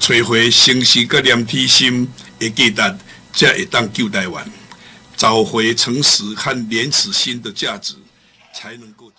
找回诚实甲连体心的价值，才会当救台湾。找回诚实和廉耻心的价值，才能够。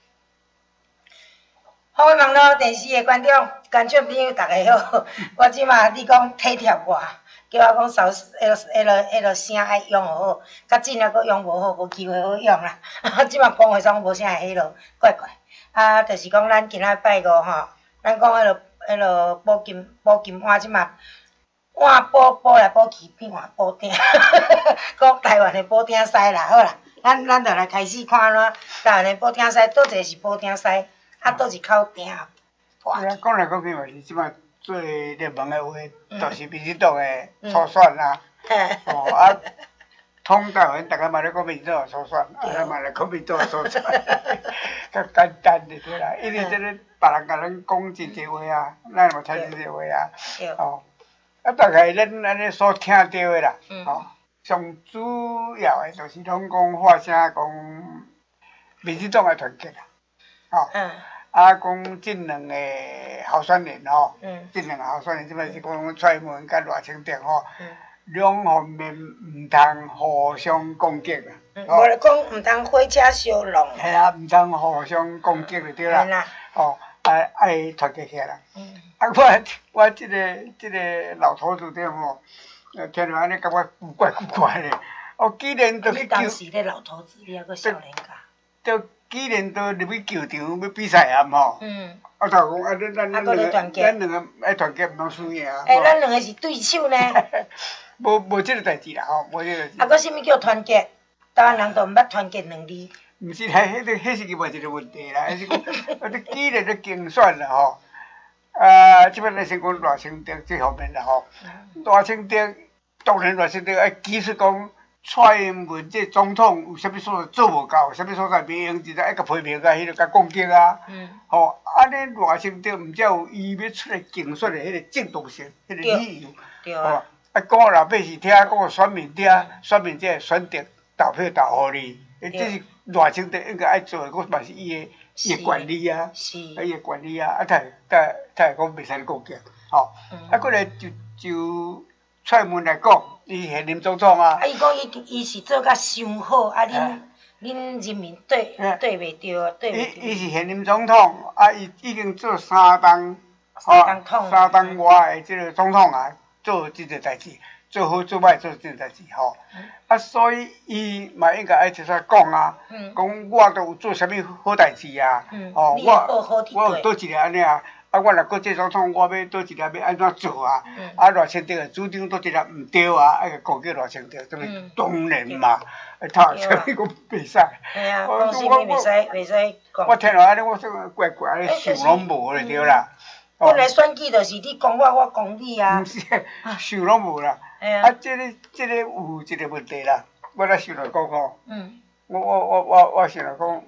好，网络电视的观众、观众朋友，大家好！我即马你讲体贴我，叫我讲扫迄落声爱用好，较真啊佫用无好，无机会好用啦。即马讲话总无啥迄落怪怪。啊，就是讲咱今仔拜五吼，咱讲迄落宝金碗即马碗补来补去变换补鼎，讲台湾的补鼎师啦，好啦，咱就来开始看啦。台湾的补鼎师，倒一个是补鼎师？啊，倒是靠鼎。 讲来讲去嘛是即摆最热门的话，就是民进党的初选啦。啊，统台湾大家嘛咧讲民进党初选，啊嘛咧讲民进党初选，较简单就对啦。因为这个别人甲咱讲真济话啊，咱嘛听真济话啊。哦，啊，大概咱安尼所听到的啦，上主要的就是拢讲发声讲民进党的团结啦，啊，讲这两个候选人这两个候选人即摆是讲蔡英文甲赖清德两方面毋通互相攻击啦。 无咧讲毋通火车相弄。 系啊，毋通互相攻击就对啦。爱团结起来。啊，我即个老头子对吼，听着安尼感觉古怪咧。既然都去救。你当时咧老头子，你还阁少年家。 都既然都入去球场要比赛啊吼。啊，就讲啊，咱两个爱团结，毋通输赢啊。 咱两个是对手呢。 无即个代志啦，无即个。 啊，佫啥物叫团结？台湾人都毋捌团结两字。 毋是，迄是另外一个问题啦。迄是讲，你既然都竞选啦即摆咱先讲赖清德这方面啦赖清德当然赖清德爱其实讲。蔡英文这总统有啥物所在做无到，有啥物所在袂用，直接爱甲批评甲甲攻击啊。安尼赖清德毋才有伊要出来竞选的迄个正当性，迄个理由。 对啊。 讲老百姓听，讲选民听，选民才会选择投票投互你。这是赖清德应该爱做的，嘛是伊的管理啊，伊的管理啊，才会讲袂使攻击。过来就蔡英文来讲。伊现任总统啊！ 伊讲伊是做甲伤好，恁人民对袂着，对袂着。 伊是现任总统，伊已经做3当外的即个总统啊，做即个代志，做好做歹做即个代志所以伊嘛应该爱出来讲啊，讲我都有做啥物好代志啊，我有倒一个安尼啊。我若搁做总统，我要倒一粒要安怎做啊？赖清德的主张倒一粒毋对啊，爱个攻击赖清德，当然嘛，他啥物讲袂使。 讲啥物袂使讲。 我听落安尼，我说怪怪，安尼想拢无就对啦。 本来选举就是你讲我，我讲你啊。 毋是，想拢无啦。这个有一个问题啦，我来想来讲我想来讲。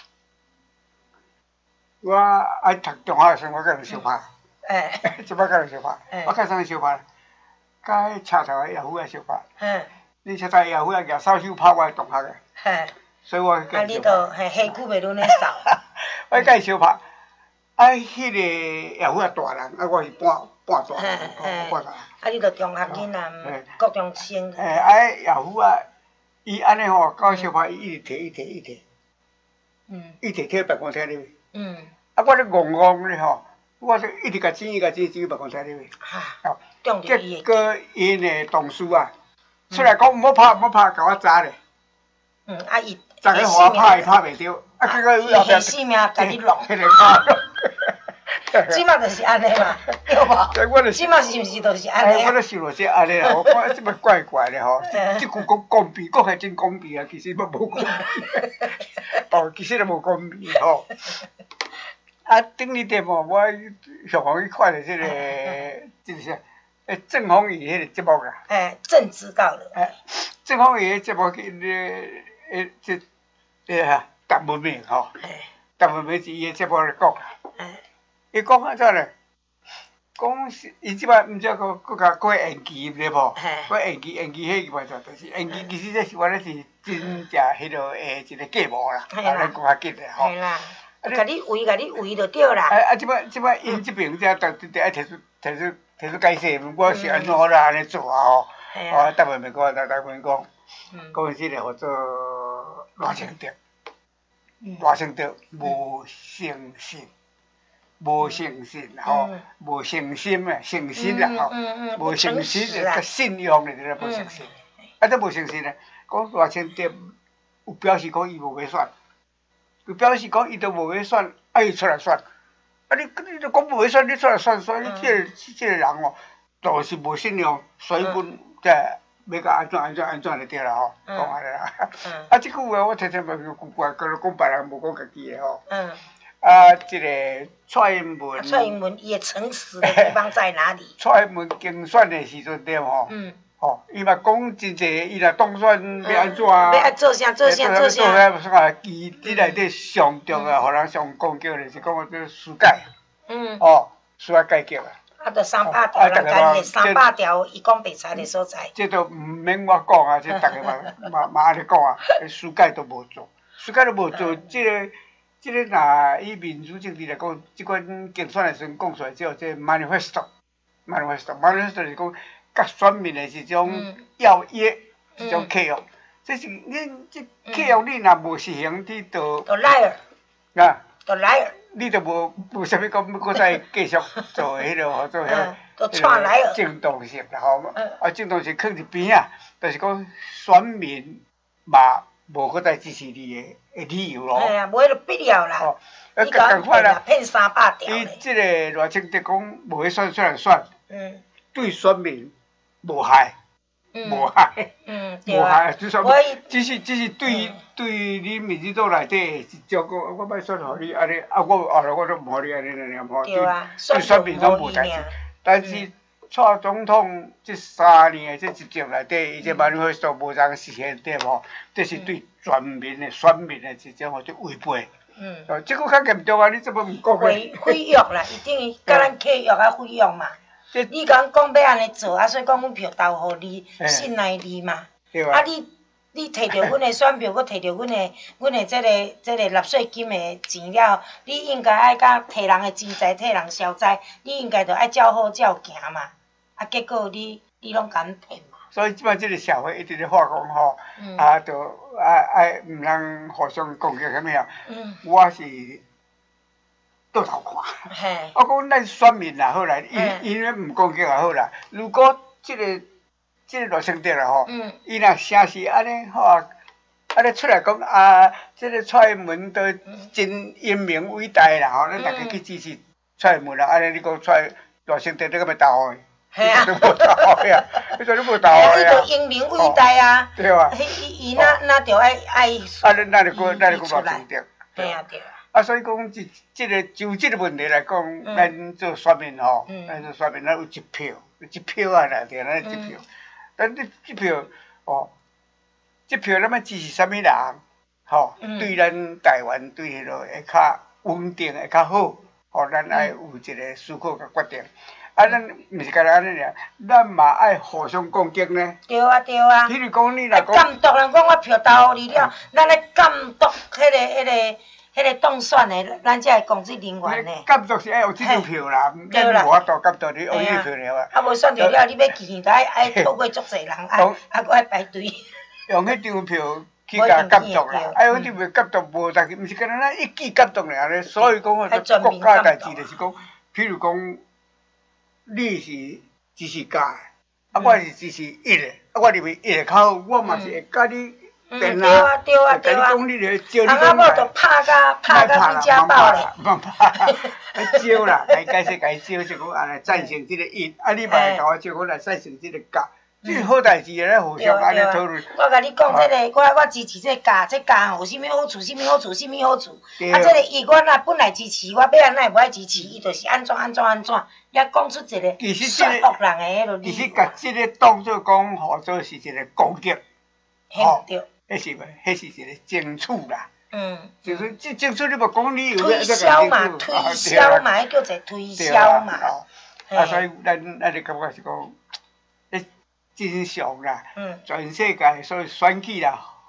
我爱读中学的时候，我甲人相拍。即摆甲人相拍，我甲啥物相拍？甲迄车头的业夫仔相拍。你车头业夫仔举扫帚拍我的同学个。所以我甲伊相拍。 啊，你著下久袂轮咧扫。 我甲伊相拍，迄个业夫仔大人，我是半大人，半大人。 啊，你著中学囡仔，国中生。 业夫仔，伊安尼甲我相拍，伊一直摕。伊摕摕办公室里面。我咧戆咧我就一直甲钱办公室里面。结果因的同事啊，出来讲毋好拍，甲我砸咧。 伊昨个互我拍，伊拍袂着，结果伊后壁性命甲你弄。即马就是安尼嘛，对无？即马是毋是就是安尼？ 我咧想落是安尼啦，我看即摆怪怪咧即句讲公平，讲还真公平啊，其实无公平。其实都无公平顶日点我上网去看了即个啥，郑鸿仪迄个节目啦。 朕知道了。 郑鸿仪迄节目达文明达文明是伊个节目咧讲。伊讲安怎咧？讲伊即摆毋则佫延期咧无？佫延期迄个袂错，就是延期其实这是我咧是真正迄落诶一个计谋啦，咱讲较紧诶系啦，甲你围就对啦。 即摆因即边则爱提提出解释，我是安怎好啦安尼做啊吼。哦，答问咪讲，答问讲，讲即个叫做赖清德，赖清德无诚信。无诚信吼，无诚心啊，诚信啦吼，无诚信个信用咧，就是无诚信。啊，这无诚信咧，讲赖清德有表示讲伊无要选，佢表示讲伊都无要选，啊伊出来选，啊你都讲无要选，你出来选，所以这个人哦，就是无信用，所以阮即要甲安怎就对啦吼，讲安尼啦。啊，即句话我听听嘛古怪，讲别人无讲家己的吼。啊，这个蔡英文， 蔡英文伊的诚实的地方在哪里？ 蔡英文竞选的时阵对吼，伊嘛讲真济，伊若当选要安怎啊？ 要爱做啥？做啥？做啥？ 伊内底上重啊，互人上攻击的是讲这书改，书改改革啊。 啊，着300条人干的300条，伊讲袂使的所在。 这都毋免我讲啊，这逐个嘛安尼讲啊，书改都无做，书改都无做，这个若以民主政治来讲，即款竞选的时阵讲出来叫这 manifesto 是讲甲选民的一种邀约，一种契约。这是恁这契约，你若无实行，你就 liar 啊， 就 liar， 你就无啥物讲要搁再继续做迄落做迄正当性啦吼。啊，正当性放一边啊，就是讲选民嘛无搁再支持你的理由咯。 哎呀，无迄个必要啦。你讲骗啦，骗300条伊即个赖清德讲无要选出来选，对选民无害，无害，无害。只是对你民主党内底一种讲，我歹选互你安尼，啊我后来我都毋互你安尼个念吼。对选民拢无代志，但是蔡总统这3年的这执政内底，伊这manifesto无通实现对无？这是对全民的选民的一种或者违背。这个较严重啊！你怎么毋讲咧？毁约啦，伊等于甲咱契约啊毁约嘛。你甲阮讲要安尼做，啊，所以讲阮票投互你，信赖你嘛。啊，你摕着阮的选票，佮摕着阮的这个纳税金的钱了，你应该爱甲摕人的钱财，替人消灾，你应该着爱照好照行嘛。啊，结果你拢甲阮骗嘛。 所以即摆即个社会一直咧发讲吼，啊，着爱毋通互相攻击啥物啊？我是倒头看。我讲咱选民也好啦，因咧毋攻击也好啦。如果即个赖清德啦吼，伊若诚实安尼吼啊，安尼出来讲啊，即个蔡英文都真英明伟大啦吼，咱大家去支持蔡英文啦。安尼你讲赖清德你敢要投互伊？ 系啊， 你无投呀？你说你无投呀？ 伊就英明伟大啊！ 对啊。 伊那着爱。 啊，咱就讲赖清德。 对啊对啊。 啊，所以讲即个就即个问题来讲，咱做选民吼，咱有一票啊啦，对，咱一票。但你这票哦，这票咱要支持啥物人？吼，对咱台湾对迄落会较稳定，会较好。吼，咱爱有一个思考甲决定。啊，咱毋是干那安尼尔，咱嘛爱互相攻击呢。 对啊对啊。 譬如讲你若讲监督人讲我票投互你了，咱来监督迄个当选的，咱才会公职人员呢。 监督是爱有这张票啦，咱无法度监督你有这票了啊。 啊，无选着了，你要记得爱透过足侪人，啊搁爱排队。 用迄张票去甲监督啦，啊，迄张票监督无代志，毋是干那咱一记监督尔咧。所以讲国家代志就是讲，譬如讲，你是支持假的，啊，我是支持一的，啊，我认为一的较好，我嘛是会甲你。 对啊对啊对啊！阿阿某就拍甲比家暴咧。 莫拍，招啦，来解释解招，就讲安尼赞成即个一，啊你嘛会甲我招，我来赞成即个假，即是好代志咧，互相安尼讨论。 我甲你讲，即个我支持即个假，即假有啥物好处？啥物好处？啥物好处？啊，即个伊我若本来支持，我要安怎无爱支持？伊就是安怎，也讲出一个说服人的迄落理由。 其实甲即个当做讲，互做是一个攻击， 吼。 迄是一个争取啦。就是这争取你无讲理由。 推销嘛，迄叫做推销嘛。 啊，所以咱就感觉是讲，真相啦。全世界所有选举啦，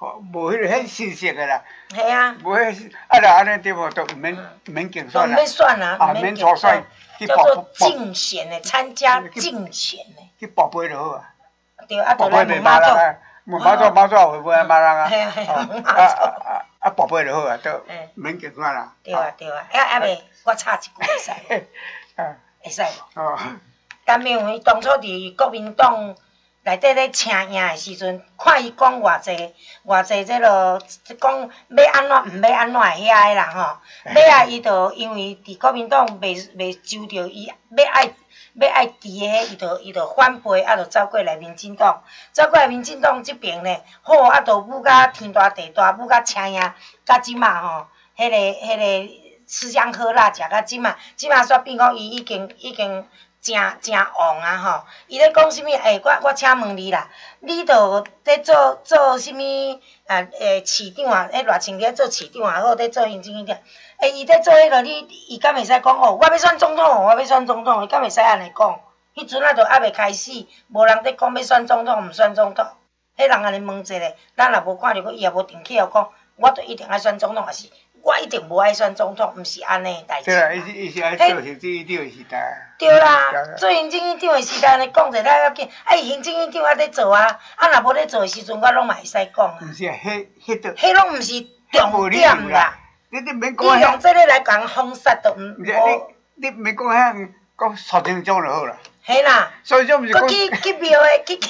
无迄个很新鲜的啦。 系啊。 无迄啊啦，安尼对无，都毋免竞选啦。 免选啊， 啊，免初选， 叫做竞选的，参加竞选的。 去报备就好啊。 对，啊，就来问妈祖。 问妈祖会问骂人啊。 嘿嘿，问妈祖。 啊，报备就好啊，都免竞选啦。 对啊对啊，袂，我插一句会使无？会使无？ 哦。 陈明伟当初伫国民党内底咧请赢的时阵，看伊讲偌济这落讲要安怎毋要安怎的遐个人吼，尾仔伊就因为伫国民党袂收着伊要爱伫个，伊就反背，啊，就走过来民进党，走过来民进党即边咧，好，啊，就舞甲天大地大，舞甲请赢，甲即马吼，迄个吃香喝辣，食甲即马煞变讲伊已经真旺啊吼！伊咧讲啥物？我请问你啦，你著咧做啥物？市长啊，热情咧做市长啊，好咧做行政院长。伊咧做迄个伊敢会使讲哦？我要选总统，我要选总统，伊敢会使安尼讲？迄阵啊，著还袂开始，无人咧讲要选总统，毋选总统。迄人安尼问一下，咱若无看着，伊也无定起来讲，我著一定爱选总统，还是我一定无爱选总统，毋是安尼代志。 对啦，伊是爱做行政院长的时代。 对啦，做行政院长的时代，安尼讲者了要紧。伊行政院长还咧做啊，啊若无咧做的时阵，我拢嘛会使讲啊。 毋是啊，迄都。 迄拢毋是重点啦。 你免讲。 你用这个来共封杀，都毋。 毋是你免讲遐，讲苏贞昌就好啦。 嘿啦。 苏贞昌毋是讲。 佮去庙的去。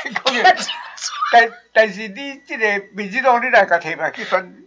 但是你即个民进党，你来甲摕来去选。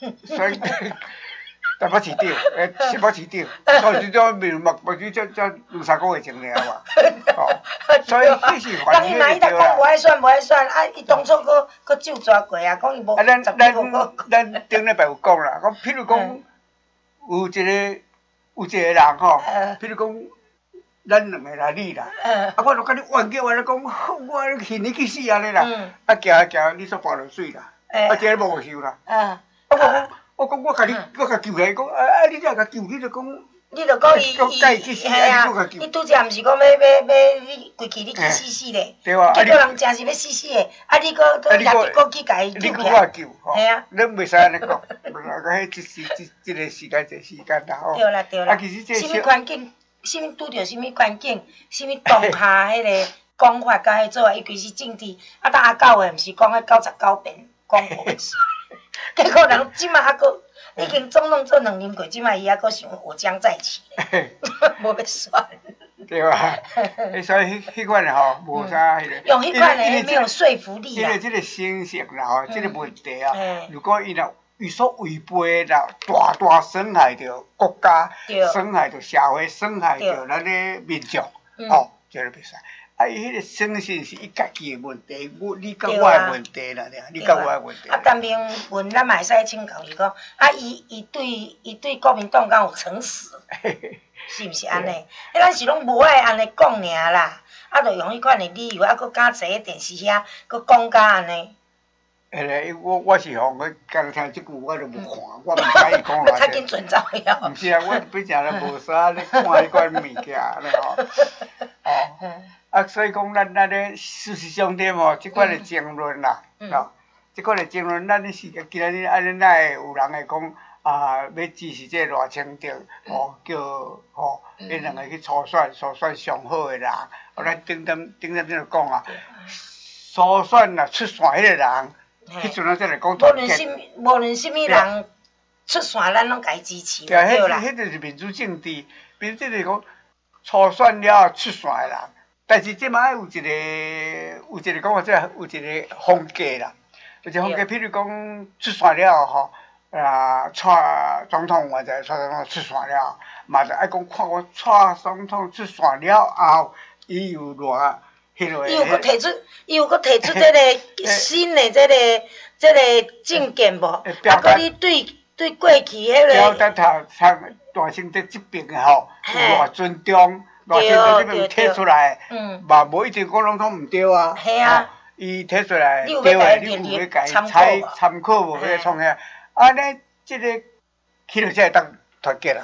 台北市长，新北市长，所以这面目这2-3个月前了嘛。所以迄是反映人伊若讲无爱选，啊，伊当初佫就抓过啊，讲伊无 10几个。咱顶礼拜有讲啦，讲譬如讲有一个人吼，譬如讲咱2个啦，你啦，啊，我著甲你冤叫，我咧讲，我恨你去死安尼啦，啊，行，你煞跋落水啦，啊，这个无受啦。我讲我甲救起，讲你才甲救，你著讲。 你著讲伊，嘿啊，伊拄则毋是讲要你规气你去死咧， 对啊， 结果人真是要死的，啊你佫去甲伊救起。 你佫我救，吼， 嘿啊， 恁袂使安尼讲，迄即个时间啦，吼。 对啦对啦。 啊，其实这啥物环境，啥物拄着啥物环境，啥物当下迄个讲法甲迄做啊，尤其是政治，啊，当阿9个毋是讲迄99遍讲无煞。结果人即马还佫已经总统做2年过，即马伊还佫想我将再起，无要选。 对吧？所以迄款的吼，无啥迄个。 用迄款的没有说服力啦。 这个形式啦吼，这个问题啊，如果伊若有所违背啦，大损害着国家，损害着社会，损害着咱的民众，吼，这个袂使。啊，伊迄个诚信是伊家己的问题，你甲我的问题啦，你甲我的问题。 啊，陈明文咱嘛会使请教伊讲，啊，伊对国民党敢有诚实，是毋是安尼？咱是拢无爱安尼讲尔啦，啊，著用迄款的理由，啊，佫敢坐喺电视遐，佫讲甲安尼。 我是吼，我刚听即句我都无看，我毋知伊讲要较紧转走了。 毋是啊，我毕竟咧无啥咧看迄款物件咧吼，哦。啊，所以讲咱咧事实上点吼，即款的争论啦，吼，即款的争论，咱咧是今仔日安尼哪会有人会讲啊，要支持这个赖清德，吼，叫吼，因两个去初选上好的人，我咱顶阵就讲啊，初选啦出线迄个人，迄阵咱才来讲团结。 无论什么人出线，咱拢该支持， 对啦。迄就是民主政治，民主政治讲初选了出线的人。但是即摆有一个讲法，即有一个风格啦，有一个风格，譬如讲出线了吼，蔡总统或者蔡总统出线了，嘛就爱讲看我蔡总统出线了后，伊有偌迄个。伊有佫提出这个新的这个政见无？啊，佮你对过去迄个。表达他大清德这边的吼，有偌尊重。大清德这边提出来，嘛无一定讲拢统毋对啊。系啊，伊提出来对诶，你有要甲伊参考无？要创遐，安尼即个起落才会当团结啦。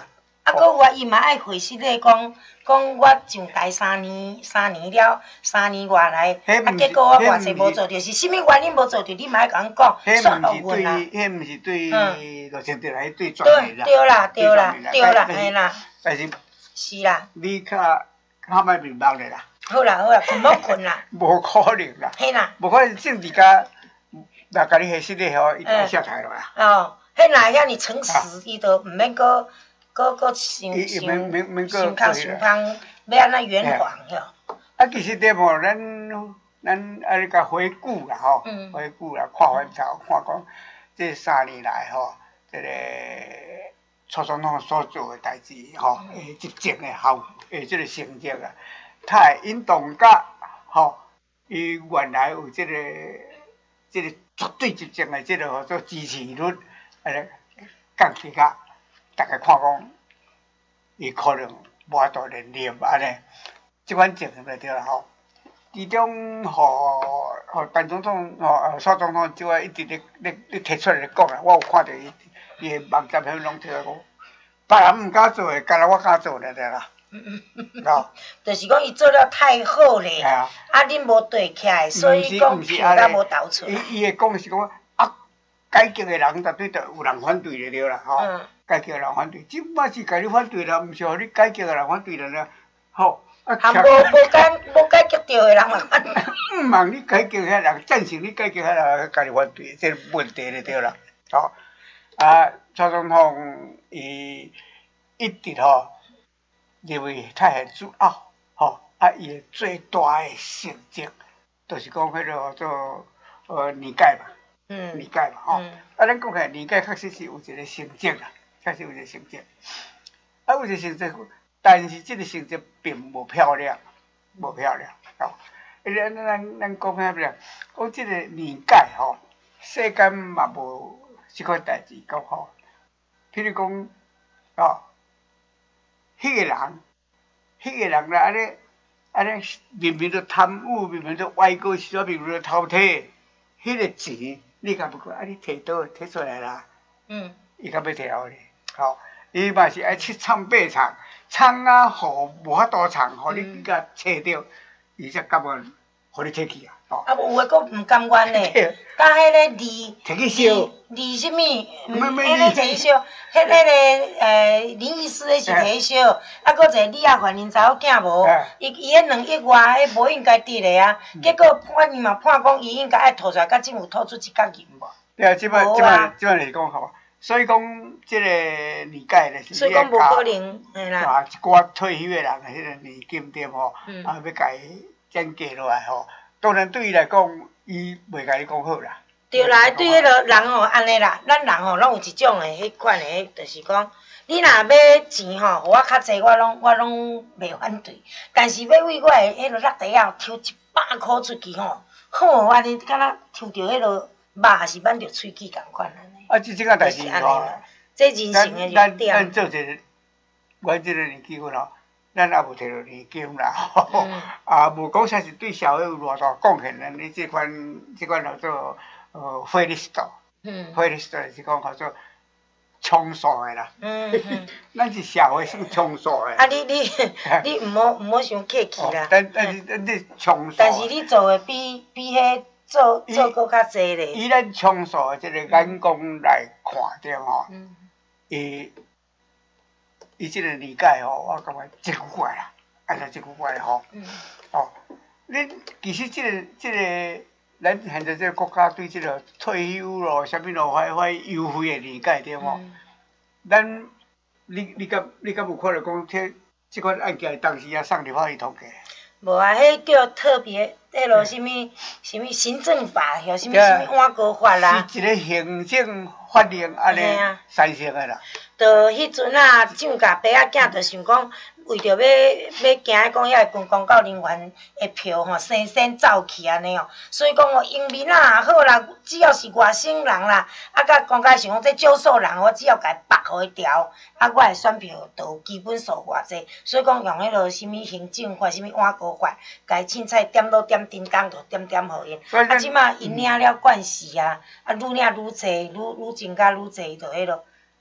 啊，搁有啊，伊嘛爱回信咧，讲我上台3年了，3年外来，啊，结果我偌济无做着，是啥物原因无做着？你嘛爱甲阮讲，算落阮啦。 迄毋是对罗清德来，对专业啦。 对啦，嘿啦。 但是。 是啦。 你较莫迷茫咧啦。 好啦，困莫困啦。 无可能啦。 嘿啦。 无可能政治家，若甲你下失礼吼，伊就下台了啦。 哦，迄若遐尼诚实，伊就毋免搁想较想芳，要安怎圆谎哟。 啊，其实点吼，咱安尼甲回顾啦吼，回顾啦，看翻头，看讲这3年来吼，这个蔡总统所做诶代志吼，执政诶即个成绩啊，它会引动甲吼，伊原来有即个绝对执政诶即个吼做支持率，安尼降低甲大家看讲，伊可能无法度连任安尼，即款情形就对啦吼。其中互陈总统蔡总统即个一直咧提出来讲啦，我有看到伊诶网站迄拢提来讲，别人毋敢做诶，干那我敢做咧啦。 就是讲伊做了太好咧，啊恁无对起来，所以讲票甲无投出。 伊会讲是讲啊，改革诶人绝对有人反对咧对啦，吼，改革诶人反对，即摆是甲你反对啦，毋是互你改革诶人反对啦，吼。 还无解决着诶人嘛反对。 毋茫你改革遐人，赞成你改革遐人，家己反对，这问题咧对啦，吼。啊，蔡总统伊一直吼认为太很自傲，吼，啊，伊诶最大诶成绩，就是讲迄个做年改嘛，年改嘛，吼。啊，咱讲起来年改确实是有一个成绩啦，确实有一个成绩。啊，有一个成绩。但是这个成绩并无漂亮，无漂亮，吼。咱讲遐个，讲这个年改吼，世间嘛无即款代志讲吼。譬如讲，哦，迄个人啦，安尼明明都贪污，明明都歪过时，明明都偷摕，迄个钱你敢不过，啊，你摕倒摕出来啦？伊敢要摕互你，吼，伊嘛是爱七仓八仓。仓啊，互无法度仓，互你甲找着，伊才甘愿互你摕去啊。 啊，有诶，佫毋甘愿咧，甲迄个摕去烧， 啥物？迄个摕去烧，迄个林医师迄是摕去烧，啊，佫一个李亚环因查某囝无，伊迄2亿外，迄无应该得诶啊。结果判伊嘛判讲伊应该爱吐出来，甲政府吐出1角银无？ 对啊，即摆是讲吼。所以讲，即个年改咧， 所以讲无可能，嘿啦。 一寡退休诶人，迄个年金点吼，啊，要甲伊减价落来吼。当然对伊来讲，伊袂甲你讲好啦。 对啦，对迄个人吼，安尼啦，咱人吼，拢有一种诶，迄款诶，就是讲，你若要钱吼，互我较济，我拢袂反对。但是要为我诶迄落落地啊，抽100箍出去吼，好安尼，敢若抽着迄落肉，还是挽着喙齿共款安尼。 啊，即个代志吼， 这人性诶弱点。 咱做者，阮即个年纪份吼，咱也无摕到年金啦，吼，啊，无讲啥是对社会有偌大贡献，咱你即款叫做费力士道，费力士道是讲叫做充数诶啦。咱是社会算充数诶。 啊，你毋好伤客气啦。 但是你充数。 但是你做诶比迄。做搁较济咧。 以咱充数诶即个眼光来看着吼，伊即个理解吼，我感觉真古怪啦，安尼真古怪吼。哦，恁其实即个咱现在即个国家对即个退休咯、啥物咯，发优惠诶理解着吼。咱你敢有看到讲即款案件当时也送立法院通过？ 无啊，迄叫特别，迄落啥物行政法，或啥物碗糕法啦。 是一个行政法令安尼产生诶啦。 就迄阵啊，蒋家爸仔囝就想讲，为着要惊讲遐军公教人员的票吼，先走去安尼哦。所以讲哦，英面啊也好啦，只要是外省人啦，啊，甲公家想讲这少数人，我只要甲伊绑互伊调，啊，我的选票就有基本数偌济。所以讲用迄落啥物行政法、啥物碗糕法，甲伊凊彩点倒点叮当，就点互因。啊，即马因领了惯势啊，啊，愈领愈济，愈增加愈济，就迄落。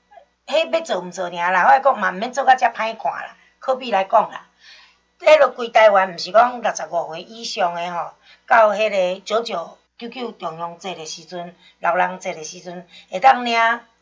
迄要做毋做尔啦，我讲嘛毋免做甲遮歹看啦，可比来讲啦。迄落规台湾毋是讲65岁以上诶吼，到迄个99中央节诶时阵，老人节诶时阵，会当领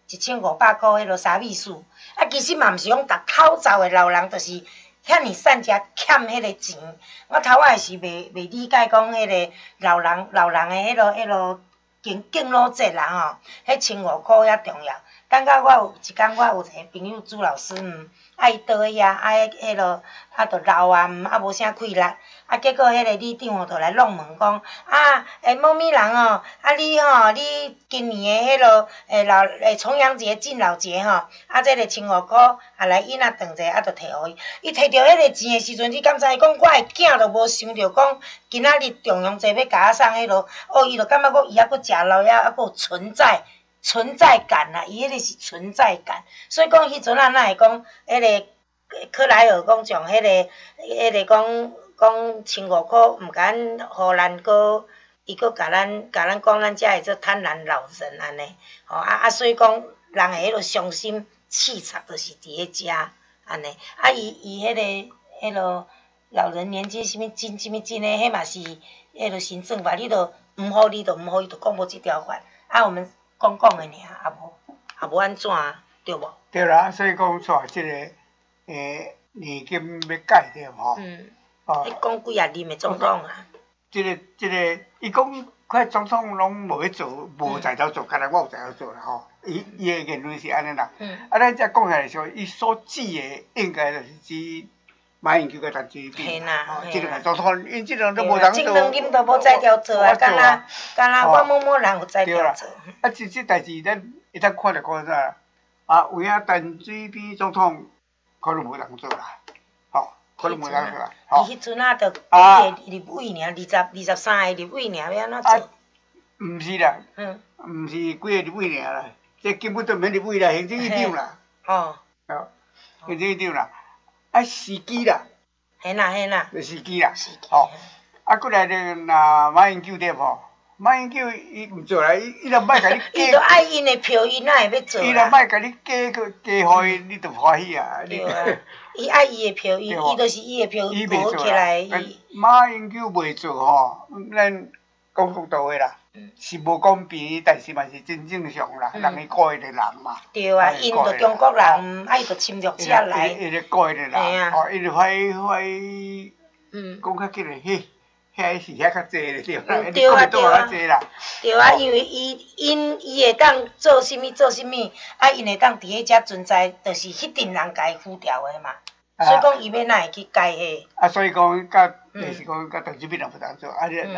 1500箍迄落三米四。啊，其实嘛毋是讲逐口罩诶老人就是遐尔善食欠迄个钱。我头仔是袂理解讲迄个老人诶迄落敬老节啦吼，迄1500箍遐重要。等到我有一工，我有一个朋友朱老师，伊倒去遐，迄落著老啊，无啥气力，结果迄个里长著来弄问讲，猫咪人你今年诶迄落重阳节、敬老节吼，这个1500箍，来印仔断者，著摕互伊。伊摕着迄个钱诶时阵，你敢知伊讲我诶囝著无想着讲，今仔日重阳节要甲我送迄落，伊著感觉讲伊还佫食老还佫有存在感啦，伊迄个是存在感，所以讲迄阵哪会讲迄个克莱尔讲从迄个讲1500箍毋敢互咱佫伊佫甲咱讲咱遮会做贪婪老人安尼，所以讲人诶迄落伤心气场就是伫咧遮安尼，伊迄落老人年金啥物金诶，迄嘛是迄落行政法，你著毋好，伊著讲无即条法，我们。讲诶尔，也无安怎，对无？ 对啦，所以讲煞即个年金要改着吼。 你讲几啊任诶总统啊？ 即个，伊讲快总统拢无咧做，无在头做，干那我有在头做啦吼。伊诶言论是安尼啦。咱才讲下来说，伊所指诶应该就是指马英九甲陈水扁。即两个总统，因即两都无通做。 即两任都无在调做啊，敢若我某人有在调做。 即代志咱会当看着看啥？有影陈水扁总统可能无通做啦，吼，可能无通做啦。 伊迄阵著几个立委尔，23个立委尔，要安怎做？ 毋是啦，毋是几个立委尔啦，这根本都免立委啦，行政院长啦。行政院长啦。时机啦， 嘿啦， 就时机啦，吼。过来着，若马英九伫吼，马英九伊毋做啦，伊若莫甲你加， 伊著爱因诶票，伊哪会要做啦？ 伊若莫甲你加互伊，你著欢喜啊。 对啊，伊爱伊诶票，伊就是伊诶票，无起来。 马英九袂做吼，咱讲公道话啦。是无公平，但是嘛是真正常啦，人伊过迄个人嘛。 对啊，因着中国人，伊着侵略者来。 伊着过迄个人，伊着歹讲较紧诶，遐是遐较济咧，对啦， 对啊， 对啊， 因为伊会当做啥物，因会当伫迄遮存在，就是迄阵人家伊呼调诶嘛。所以讲伊要哪会去改迄？ 所以讲就是讲甲陈水扁人不当做，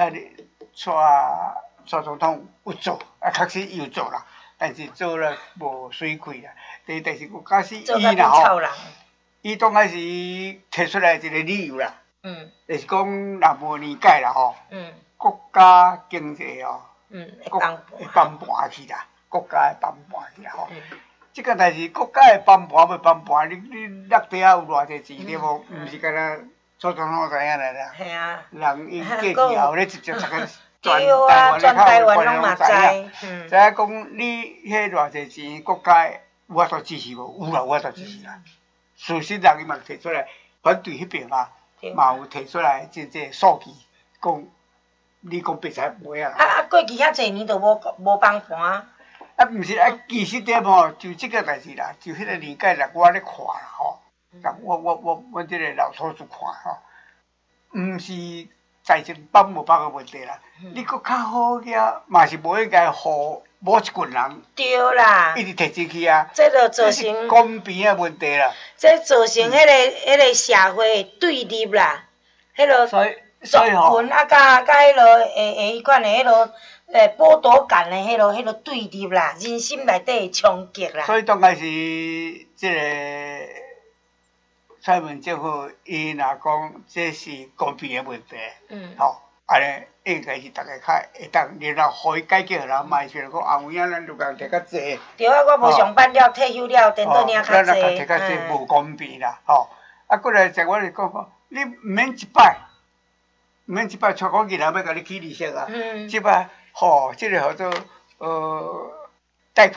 蔡总统有做，确实伊有做啦，但是做了无水气啦。但是假使伊啦吼，伊当开始提出来一个理由啦，就是讲若无年改啦吼，国家经济哦，会崩盘去啦，国家会崩盘去啦吼。即个代志国家会崩盘袂崩盘，你落底下有偌济钱对无？毋是干那蔡总统知影来啦。 系啊。 人因过去后咧直接一个。 对啊，全台湾拢嘛知， 知影讲你迄偌济钱，国家有法度支持无？有啦，有法度支持啦。事实人伊嘛提出来，反对迄边嘛，嘛有提出来即数据，讲你讲白菜卖啊。 过去遐济年都无崩盘。 毋是其实点吼，就即个代志啦，就迄个年改啦，我咧看啦吼，我即个老土主看吼，毋是。财政帮无帮个问题啦，你搁较好个，嘛是无应该互某一群人。 对啦。 一直摕进去啊。 这就造成公平的问题啦。 这造成迄个社会对立啦，迄落族群甲迄落迄款的迄落剥夺感的迄落对立啦，人心内底的冲击啦。 所以当开始即个。蔡文政府伊若讲这是公平的问题，吼，安尼应该是大家较会当，然后互伊解决啦，嘛是讲后影咱就共摕较济。 对啊，我无上班了，退休了，等到领较济。 咱摕较济无公平啦，吼。过来就我就讲，你毋免一摆，带讲人要甲你起利息啊，即摆吼，即个叫做贷款啦。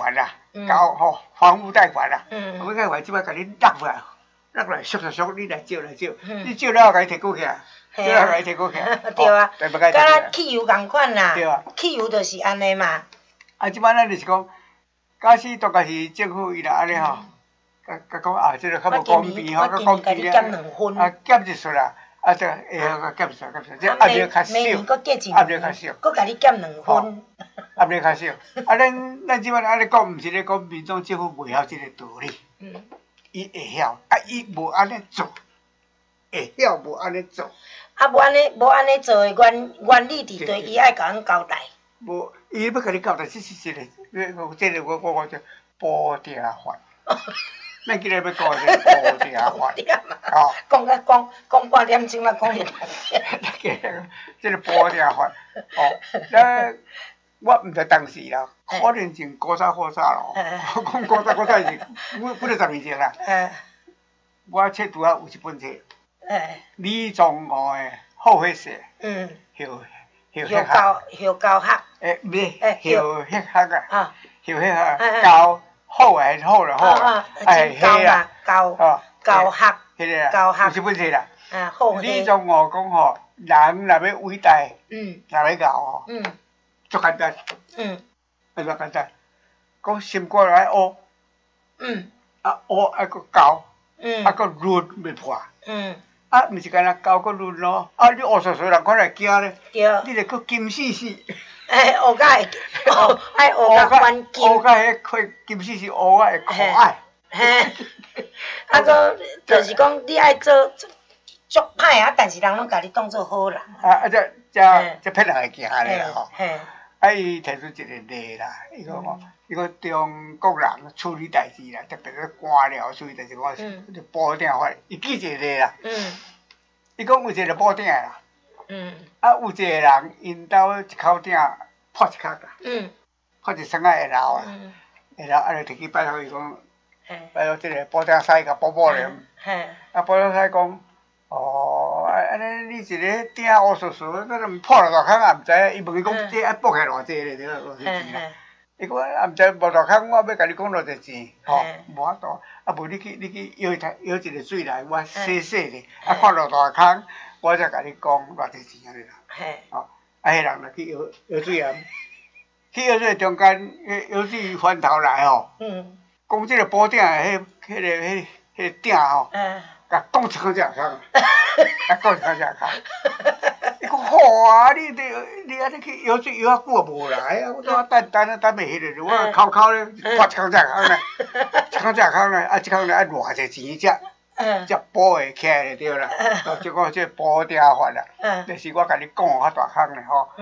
交吼房屋贷款啦， 嗯， 房屋贷款即摆甲你落来，俗，你来借，你借了后甲伊摕过去啊，借了后甲伊摕过去， 对啊， 对， 敢若汽油共款啦， 对啊， 汽油就是安尼嘛。 啊，即摆咱就是讲，假使当家是政府伊若安尼吼，甲讲啊，即个较无公平吼，较公平咧，啊，减一撮啦。啊，这会晓减少，这压力较少，压力较少， 搁甲你减2分， 压力较少。啊，咱即摆安尼讲，毋是咧讲民众政府袂晓即个道理，伊会晓，啊，伊无安尼做，会晓无安尼做。 啊，无安尼做的原理伫对，伊爱甲阮交代。 无，伊要甲你交代，这是一个，这个我叫保定法。咱今日要讲的保定法，哦， 讲半点钟啦，讲一这个保定法，哦，咱我毋知当时啦，可能前古早咯，讲古早是几多10年前啦。我册拄啊有一本册，李宗吾的好血色， 后教学， 唔是后血学啊，后血学教。好诶，好啦， 真高啦，教学， 有一本册啦。 好李宗吾讲吼，人若要伟大，若要教吼，足简单，足简单。讲心肝来学，啊学还佫教，啊佫论袂破，啊毋是干那教佫论咯，啊你学人看来惊咧，你着佫金死死。 学甲会，爱学甲关键。 学甲迄块金丝是学甲会可爱。 啊个就是讲你爱做足歹啊，但是人拢甲你当做好人。 这骗人会行咧吼。啊，伊提出一个例啦，伊讲吼，伊讲中国人处理代志啦，特别是官僚处理代志，讲保定法，伊举一个例啦。伊讲有一个保定的啦。啊，有一个人，因兜一口鼎破一壳啦，破一箱仔下楼啊，下楼啊，就摕去拜托伊讲，拜托即个保定师甲补咧。啊，保定师讲，哦，安尼你一个鼎乌素素，咱毋破了大坑也毋知，伊问伊讲，这爱补起偌济咧，对偌济钱啦。伊讲也毋知无大坑，我要甲你讲偌济钱，吼，无法度。啊，无你去舀一个水来，我洗咧，啊，看落大坑。我才甲你讲偌济钱安尼啦，哦，啊，迄人就去舀水啊，去舀水中间，舀水翻头来吼，讲即个保定的迄个鼎吼，甲讲一空只空，啊，讲一空只空，伊讲好啊，你安尼去舀水舀啊久啊无来啊，我等袂迄个，我口咧破一空只空咧，一空只空咧，啊，一空咧爱偌济钱只。才补会起来就对啦，即个即保定法啦，就是我甲你讲较大坑咧吼，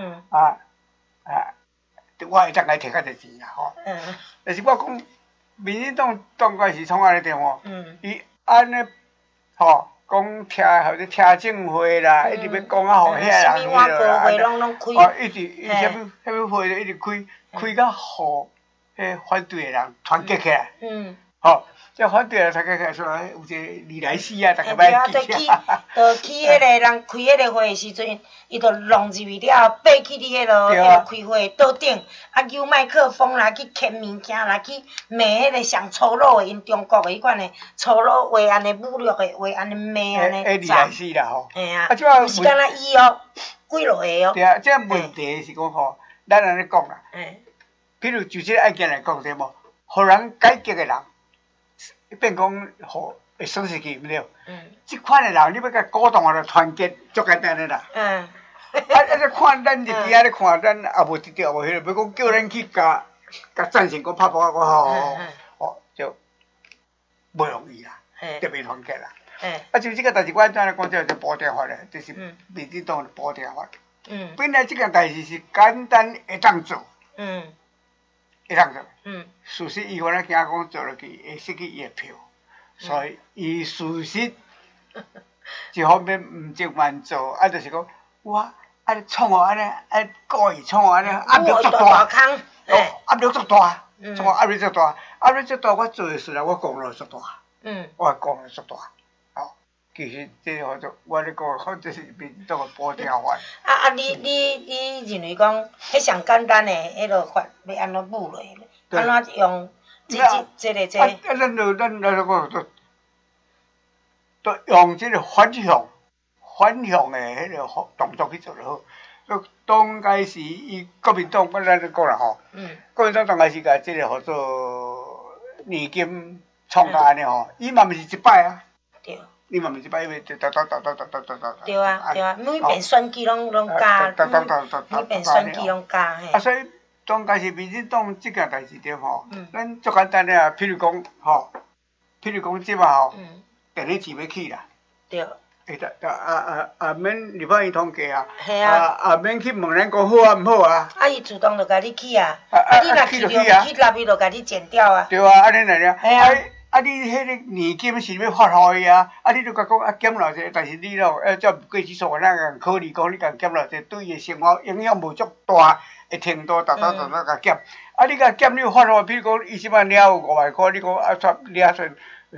我会当甲伊摕较济钱啦吼，但是我讲民进党当该是创安尼点吼，伊安尼吼讲或者听证会啦，一直要讲啊，互遐人迄落啦，哦，一直啥物会一直开甲互迄反对的人团结起来，吼。即反对啊，大家开出来有一个利来死啊，大家歹记起。 就去迄个人开迄个会的时阵，伊就弄入去了，爬去你迄个开会桌顶，啊，揪麦克风啦，去牵物件啦，去骂迄个上粗鲁的，因中国的迄款的粗鲁话，安尼侮辱的话，安尼骂安尼。 利来死啦吼！ 嘿啊，不是干那伊哦，几落个哦。 对啊，即问题是讲吼，咱安尼讲啦。譬如就即个案件来讲，对无？互人改革的人。变讲互会损失去，毋对？即款诶人，你要甲鼓动着团结，足简单诶啦。你看咱入边咧看，咱也无得着无迄个，要讲叫咱去甲赞成，讲拍鼓啊，讲吼，就无容易啦，特别团结啦。啊，就即个代志，我怎来讲，叫保定法咧，就是民进党诶保定法。本来即件代志是简单会当做。会当做，事实伊可能惊讲做落去会失去伊诶票，所以伊事实一方面毋情愿做，啊，就是讲我安尼创哦，安尼故意创哦，安尼压力足大，压力足大，创压力足大，压力足大，我做诶事啦，我功劳足大，我功劳足大，哦，其实这号做我咧讲，好就是民进党诶保定法。你认为讲，迄上简单诶迄落法要安怎舞落？安怎用咱就都用这个反向的迄个动作去做就好。当开始，国民党，咱就讲啦吼，国民党当开始甲这个合作年金创下安尼吼，伊嘛毋是一摆啊。对。伊嘛毋是一摆，因为对啊，每遍选举拢加，每遍选举拢加嘿。 啊，所以当开始民进党即件代志点吼，咱足简单的啊，譬如讲即嘛吼，电力市要起啦。对。免立法院通过啊，免去问咱讲好啊毋好啊。 伊自动就甲你起啊，你若去着去纳伊就甲你剪掉啊。 对啊，安尼来了。你迄个年金是要发互伊啊，你就甲讲减偌济，但是你咯，照过去数，咱共考虑讲你共减偌济，对伊的生活影响无足大的程度，逐甲减。你甲减你发互，比如讲伊即摆领有5万块，你讲领算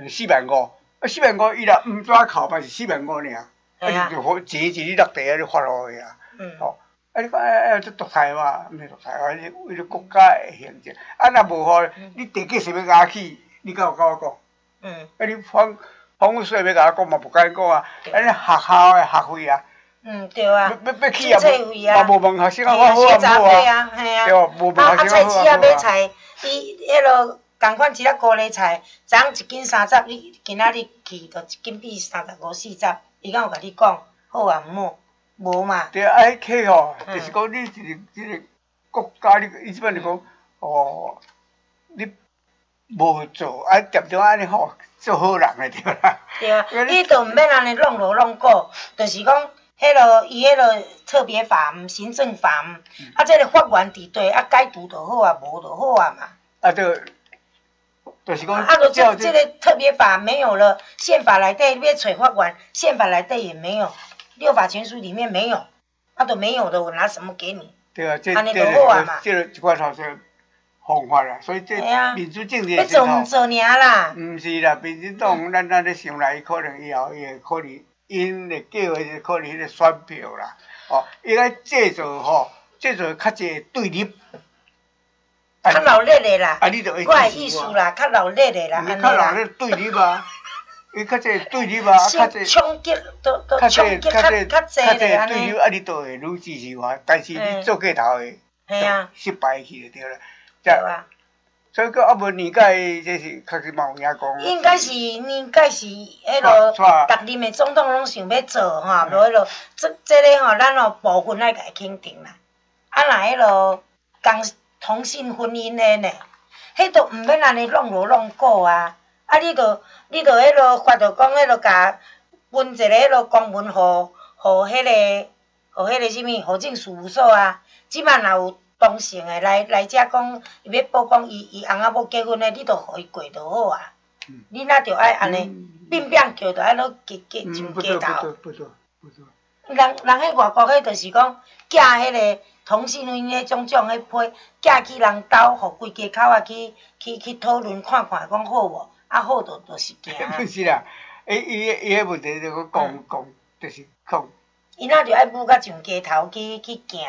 45000。45000，伊若毋抓扣嘛是45000尔，就好钱一日落地啊，你发落去啊。吼，你讲这独裁嘛，毋是独裁啊，为了国家的行政。若无吼，你地价是要压起，你敢有甲我讲？你房屋税要甲我讲嘛，无甲你讲啊。你学校的学费啊。 对啊。 要起啊，嘛无问学生啊，我好啊， 好啊。对， 无问学生菜市啊买菜，伊迄落。共款一粒高丽菜，昨昏1斤30，你今仔日去就1斤比35、40，伊敢有甲你讲好啊毋好？无嘛。 对啊，迄客吼，就是讲你一个国家，伊即摆就讲，你无做，点点安尼吼，做好人的对啦。 对啊，伊就毋免安尼弄锣弄鼓，就是讲，伊迄落特别法毋行政法毋，这个法源伫对，该读就好啊，无就好啊嘛。 就是讲， 这个特别法没有了，宪法内底要找法源，宪法内底也没有，六法全书里面没有，都没有的，我拿什么给你？ 对啊，这一块头是方法啦，所以这民主政治要做毋做尔啦？ 毋是啦，民进党咱咧想来，可能以后伊会考虑，因咧计划是考虑迄个选票啦，伊来制造较济对立。 较闹热的啦， 我的意思啦，较闹热的啦，安尼啦。 较闹热对立啊，伊较济对立啊，较济冲击都冲击较济咧安尼。 你就会愈支持我，但是你做过头的，失败去就对啦。 对啊。 所以讲无年届这是确实嘛有影讲。 应该是迄落，逐任的总统拢想要做吼，无迄落，这个咱部分爱甲伊肯定啦。若迄落同性婚姻的呢，迄都毋免安尼弄锣弄鼓啊！你著迄落发着讲迄落甲分一个迄落公文互迄个啥物户政事务所啊，即摆若有同性的来遮讲，伊要报讲伊翁仔某结婚的，你著互伊过就好啊。你若着爱安尼变叫着爱落上街头。人迄外国迄著是讲寄迄个。同性婚姻迄种迄批寄去人兜，互规家口仔去讨论看看，讲好无？好就是行。 不是啦，伊迄问题就讲，就是讲。 伊若着爱舞甲上街头去行。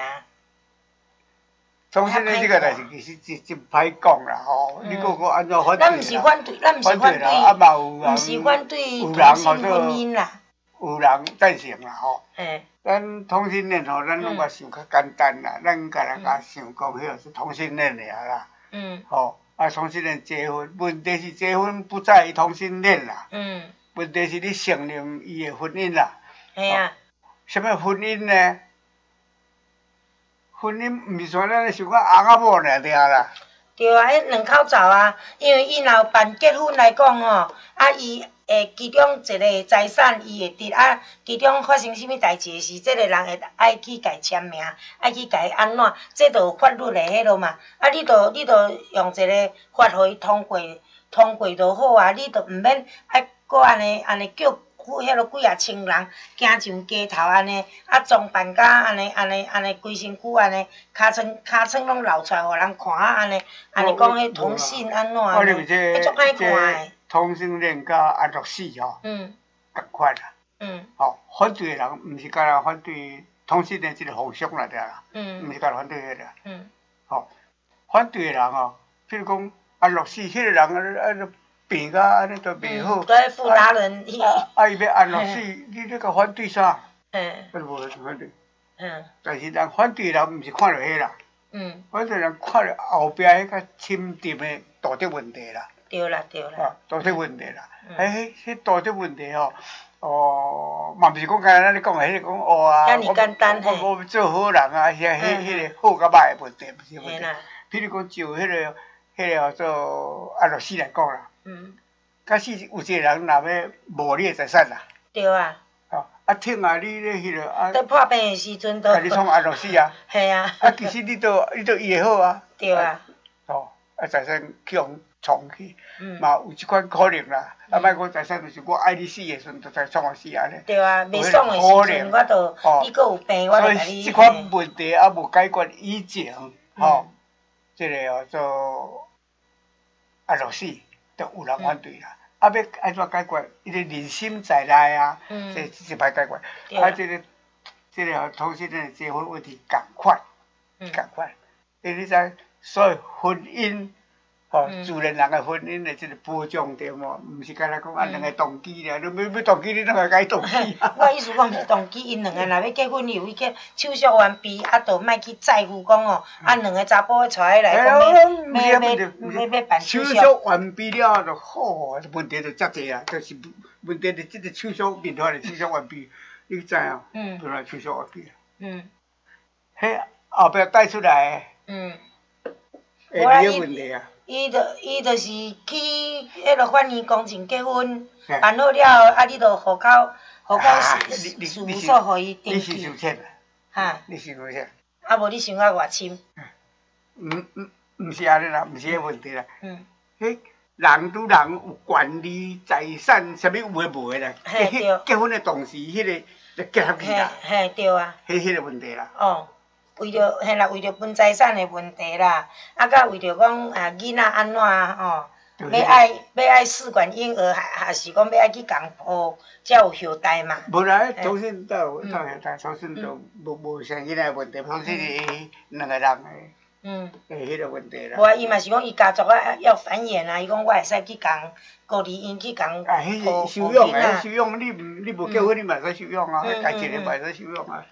同性恋即个代志其实真歹讲啦吼，你个安怎反对？ 咱毋是反对，毋是反对同性婚姻啦。 有人赞成啦吼。咱同性恋吼，咱拢甲想较简单啦，咱甲人家想讲，迄个是同性恋尔啦。同性恋结婚，问题是结婚不在于同性恋啦。问题是你承认伊的婚姻啦。什么婚姻呢？婚姻毋是像咱想讲翁仔某尔对啦。 对啊，迄两口罩啊，因为伊若办结婚来讲吼，伊。其中一个财产伊会得其中发生啥物代志时，这个人会爱去甲伊签名，爱去甲伊安怎，这著有法律的迄落嘛。你著用一个法互伊通过就好啊。你著毋免爱搁安尼叫迄落几千人行上街头安尼，装扮甲安尼规身躯安尼，尻川拢露出来，互人看安尼讲迄同性安怎安尼，迄足歹看诶。 同性恋甲安乐死吼，共款啦。反对的人毋是甲人反对同性恋即个风俗啦，对啦。毋是甲人反对迄个。反对的人吼，譬如讲安乐死，迄个人病甲安尼都袂好。 对，富达人。 伊要安乐死，你咧甲反对啥？我无反对。但是人反对人，毋是看到迄啦。反对人看到后壁迄个深沉的道德问题啦。 对啦。 道德问题啦，迄道德问题嘛毋是讲干咱咧讲的，迄个讲啊，我做好人啊，迄个好甲歹的问题，毋是问题。譬如讲就迄个做安乐死来讲啦，假使有一个人若要无你的财产啦， 对啊。 听啊，你咧迄个在破病的时阵都。 你创安乐死啊？ 系啊。 其实你都医会好啊。 对啊。 财产去互创去，嘛有即款可能啦。莫讲财产，就是我爱你死的时阵，就才创我死安尼。 对啊，袂爽的时阵，我就你阁有病，我就甲你。所以即款问题还无解决以前，即个做安乐死，就有人反对啦。要安怎解决？伊个人心在内啊，这歹解决。即个同性恋结婚问题共款。你知？所以婚姻，自然人的婚姻的即个保障着无，毋是干那讲两个动机啦，你要动机，你哪会甲伊动机？ 我意思讲是动机，因两个若要结婚，有伊去手续完毕，就莫去在乎讲两个查甫带来讲要办手续。 手续完毕了就好，问题就遮济啊，就是问题就即个手续面团的手续完毕，你知影？本来手续完毕。迄后壁带出来的。 伊就是去迄个法院公证结婚，办好了，你就户口事务所互伊登记。 你是收钱哈？ 你是收钱？ 无你想我外深？ 毋是安尼啦，毋是迄问题啦。迄人拄人有权利财产，啥物有诶无诶啦。结婚诶同时，迄个就结合去啦。 嘿，对啊。 迄个问题啦。 为着分财产的问题啦，甲为着讲囡仔安怎要爱试管婴儿，还是讲要爱去共抱，才有后代嘛。 无啦，同性都有后代，同性就无像囡仔问题，同性是两个人的，迄个问题啦。 无啊，伊嘛是讲伊家族要繁衍啊，伊讲我会使去共孤儿院去共抱收养诶，收养你无结婚，你嘛会使收养啊，家己个嘛会使收养啊。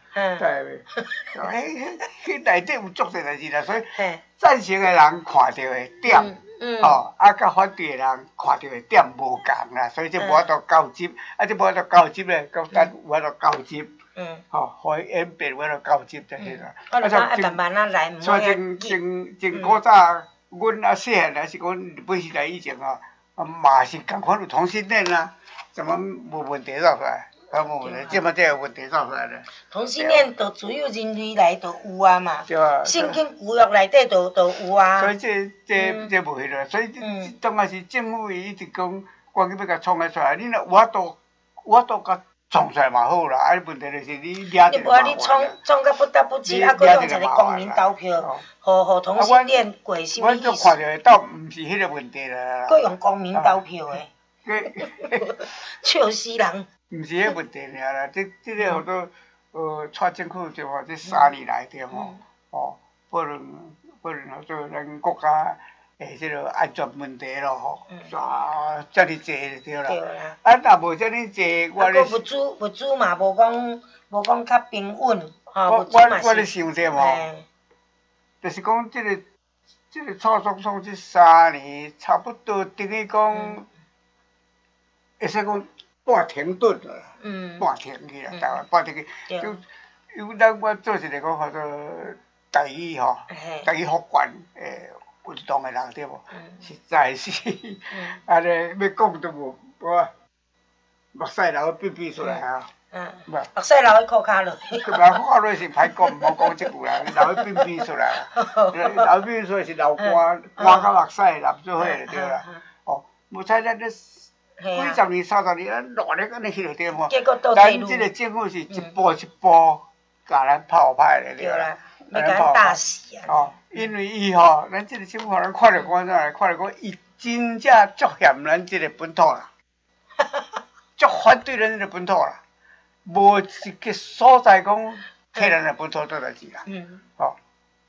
迄内底有足侪代志啦，所以赞成诶人看到诶点，甲反对诶人看到诶点无共啦，所以这无法度交集，这无法度交集咧，到等有法度交集，互伊演变有法度交集就是啦。 慢慢啊来， 所以前古早，阮细汉还是讲日本时代以前嘛是共款有同性恋啊，怎么无问题造出来？无问题，即摆才有问题造出来咧。 同性恋就自由人类内就有啊嘛，圣经旧约内底就有啊。 所以这无迄个，所以当然是政府伊一直讲，赶紧要甲创个出来，你若有法度甲创出来嘛好啦，问题就是你掠着。 你无啊，你创到不得不至，佫用一个公民投票，互同性恋过什么意思？ 我就看着倒毋是迄个问题啦。 佫用公民投票诶，笑死人。 毋是迄问题尔啦，这个好多蔡政府对吼，这3年来对吼，不论好做咱国家诶这个安全问题咯吼，遮尔济就对啦。若无遮尔济，我咧。 物资嘛，无讲较平稳， 我咧想者吼，就是讲这个蔡总统这3年差不多等于讲，会使讲。半停顿啦，半停去啦，台湾半停去，就有咱我做一个讲叫做台语吼，台语福建运动的人对无？实在是，安尼要讲都无，我目屎流去变出来啊！ 目屎流去裤骹落。 流裤落是歹讲，毋好讲即句啦，流去变出来啦，流变出来是流汗，汗甲目屎流做伙就对啦。无采咱咧。几十年、30年，咱落力安尼去就对无？咱即个政府是一步一步甲咱抛歹咧， 对啦，要甲咱打死啊！ 因为伊吼，咱即个政府互咱看着讲啥来？看着讲伊真正足嫌咱即个本土啦，足反对咱即个本土啦，无一个所在讲替咱个本土做代志啦。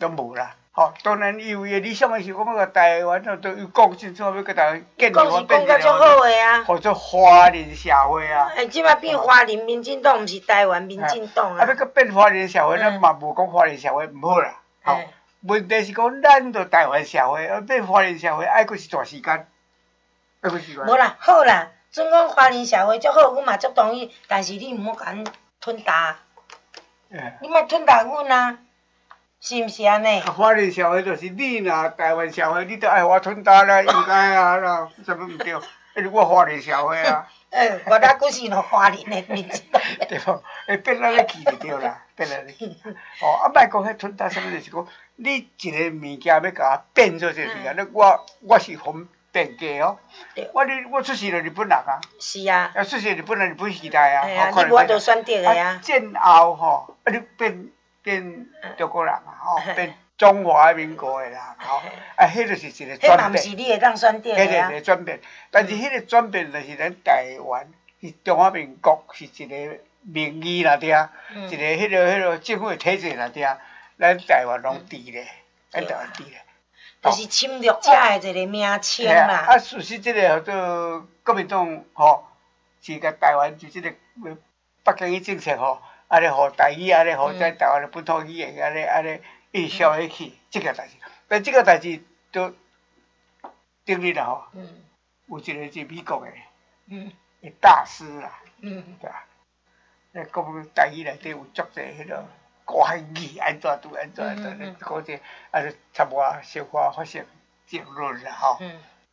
都无啦。吼，当然伊有伊理想的是讲要甲台湾哦，都有讲清楚要甲台湾建立讲是讲甲足好诶啊， 或者华人社会啊。 即摆变华人民进党，毋是台湾民进党啊。 要甲变华人社会，咱嘛无讲华人社会毋好啦。吼，问题是讲咱着台湾社会，变华人社会爱佫是一段时间，爱佫时间。 无啦，好啦，准讲华人社会足好，阮嘛足同意，但是你毋好甲阮吞大。你莫吞大阮啊！是毋是安尼？ 华人社会就是你若台湾社会，你都爱我吞大啦，应该啊啦，什么毋对？迄是我华人社会啊。 我哪古是咯华人的民族。 对无？变咱咧去就对啦，变咱咧去。哦，莫讲迄吞大什么，就是讲你一个物件要甲它变做这物件，你我是方便家哦。我出世了日本人啊。是啊。出世日本人日本时代啊。 你无就选择的啊。 战后吼，你变中国人啊，吼，变中华民国的啦，吼，迄就是一个转变。迄嘛毋是你会当选择的啊。迄个转变，但是迄个转变就是咱台湾是中华民国是一个名义啦，对啊，一个迄个政府的体制啦，对啊，咱台湾拢治咧，咱台湾治咧。 就是侵略者的一个名称啦。 啊，实施即个叫做国民党吼，是甲台湾就即个北京的政策吼。安尼，互台语，安尼，互咱台湾的本土语言，安尼，一直消下去，即个代志。但即个代志都顶日啦吼，有一个是美国的大师啦，对啊，讲台语内底有足侪迄个国汉语，安怎读安怎，讲者参我小可发生争论啦吼。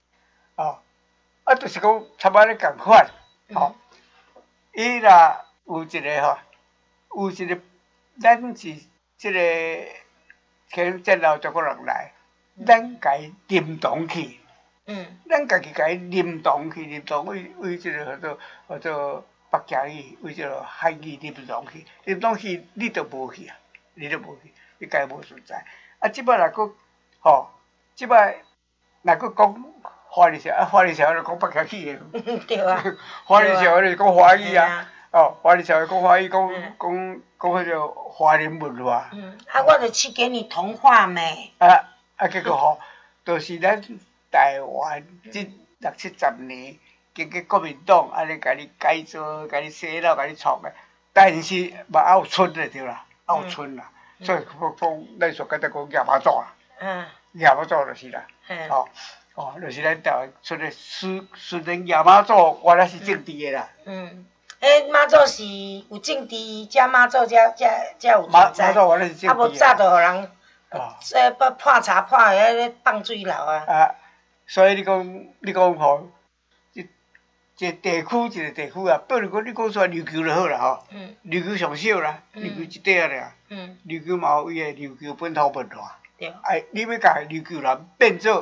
就是讲参我咧共款，吼，伊若有一个吼。有一个，咱是即个从战后中国人来，咱家认同去，咱家己家认同去，认同为即个叫做北京语，为即个汉语认同去，认同去你都无去啊，你都无去，你家无存在。即摆若佫吼，即摆若佫讲华人社，华人社会就讲北京语的，对啊，华人社会就讲华语啊。华人社会讲华语，讲迄个华人文化。 我就去给你同化没。 结果吼，就是咱台湾这60-70年，经过国民党安尼甲你改造、甲你洗脑、甲你创的，但是嘛还有剩的对啦，还有剩啦。所以讲，咱说简单讲亚妈祖啊，亚妈祖就是啦，就是咱台湾出的顺人亚妈祖，原来是政治的啦。 妈祖是有政治，才妈祖才有存在。啊，无早就互人破查破个咧放水流啊。 所以你讲吼，一个地区啊，比如讲你讲出来琉球就好啦吼。琉球上少啦，琉球一块尔。琉球嘛有伊个琉球本土文化。你要甲琉球人变做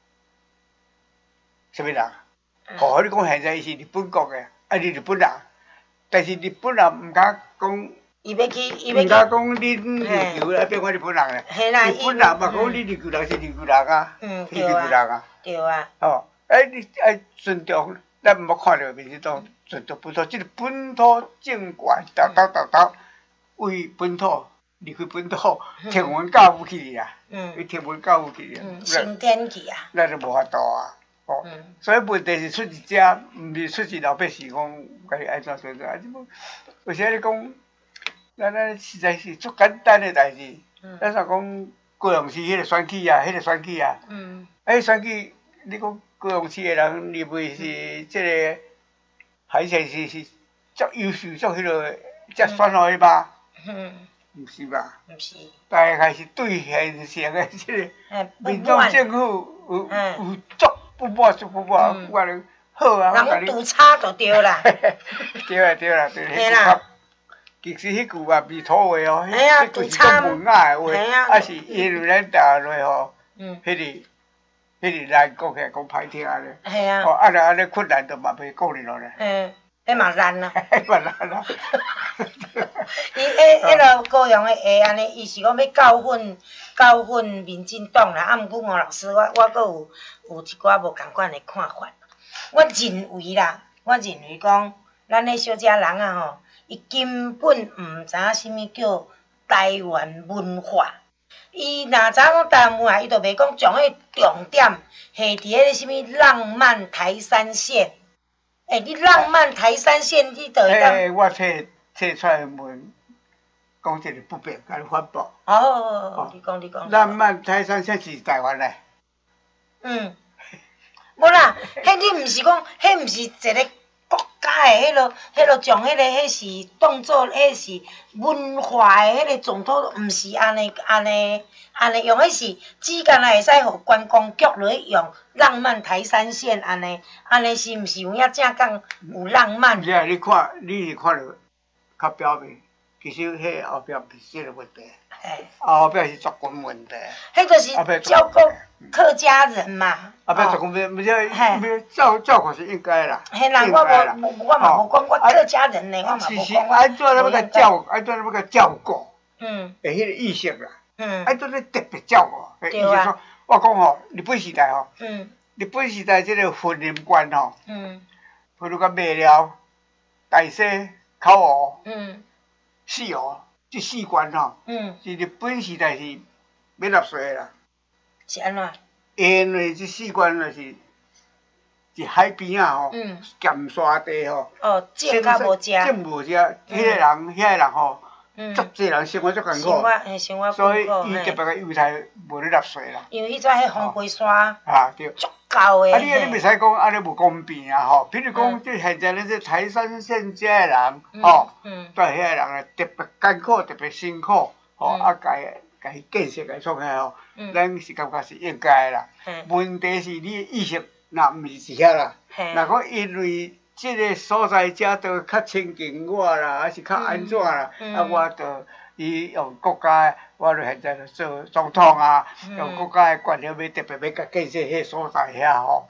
啥物人？互你讲现在伊是日本国的，你日本人。但是日本人毋敢讲，毋敢讲你琉球来变我日本人咧。日本人嘛讲你琉球人是琉球人啊，是琉球人啊。 对啊。 你爱尊重，咱毋好看着民进党尊重本土，即个本土政权，斗为本土离开本土，天文教育去啊，天文教育去啊。 升天去啊。 咱就无法度啊。所以问题是出自遮，毋是出自老百姓讲，家己爱怎做做。有时你讲，咱实在是足简单的代志。咱若讲高雄市迄个选举啊，选举，你讲高雄市的人认为是即个海线是足优秀，足迄个才选落去吧？毋是吧？ 毋是。 大概是对现成的即个民众政府有足。不满，我咧好啊！ 人赌差就对啦。 对啦，迄句其实迄句啊，未土话哦，迄句是讲文雅的话，是因为咱大陆吼，迄个难讲起来讲歹听咧。 系啊。 安尼困难就嘛袂讲哩咯咧。 迄嘛难啊。 嘛难啊。 伊迄个高雄的下安尼，伊是讲要教训民进党啦。毋过吴老师，我阁有一寡无共款的看法。我认为讲，咱咧小遮人啊吼，伊根本毋知影啥物叫台湾文化。 伊若早讲台湾啊，伊就袂讲将迄重点下伫迄个啥物浪漫台山线。你浪漫台山线，你就会当。 我册出来问，讲一个不便，甲你反驳。 哦，你讲。 浪漫台山线是台湾的。 嗯。无啦，迄你毋是讲，迄毋是一个国家的迄落将迄是当做迄是文化的迄个总统，毋是安尼用，迄是只干会使互观光局落去用浪漫台山线安尼是毋是有影正讲有浪漫？ 你是看着较表面，其实迄后壁毋是即个问题，后壁是族群问题。 迄就是照顾客家人嘛。 后壁族群照顾是应该啦。 嘿啦，我嘛无讲我客家人呢，我嘛无讲。 安怎要甲照顾？ 的迄个意识啦。安怎咧特别照顾？意思说，我讲吼，日本时代吼，日本时代即个婚姻观吼，譬如讲卖了、大西、口湖、四湖，即四关吼，是日本时代是要纳税啦。 是安怎？ 因为即四关就是海边啊吼，咸沙地吼， 种较无食， 迄个人吼。足济人生活足艰苦，所以伊特别个优待无咧纳税啦。 因为迄阵迄红龟山对， 足高诶。 你袂使讲安尼无公平啊吼！比如讲，即现在咧，即台山县遮诶人吼，对遐个人啊特别艰苦，特别辛苦吼，家己建设家创下吼，咱是感觉是应该啦。问题是你意识若毋是遐啦，若讲因为。即个所在遮都较亲近我啦，还是较安怎啦？我就伊用国家，我现在就做总统啊，用国家的权力要特别要甲建设迄所在遐吼。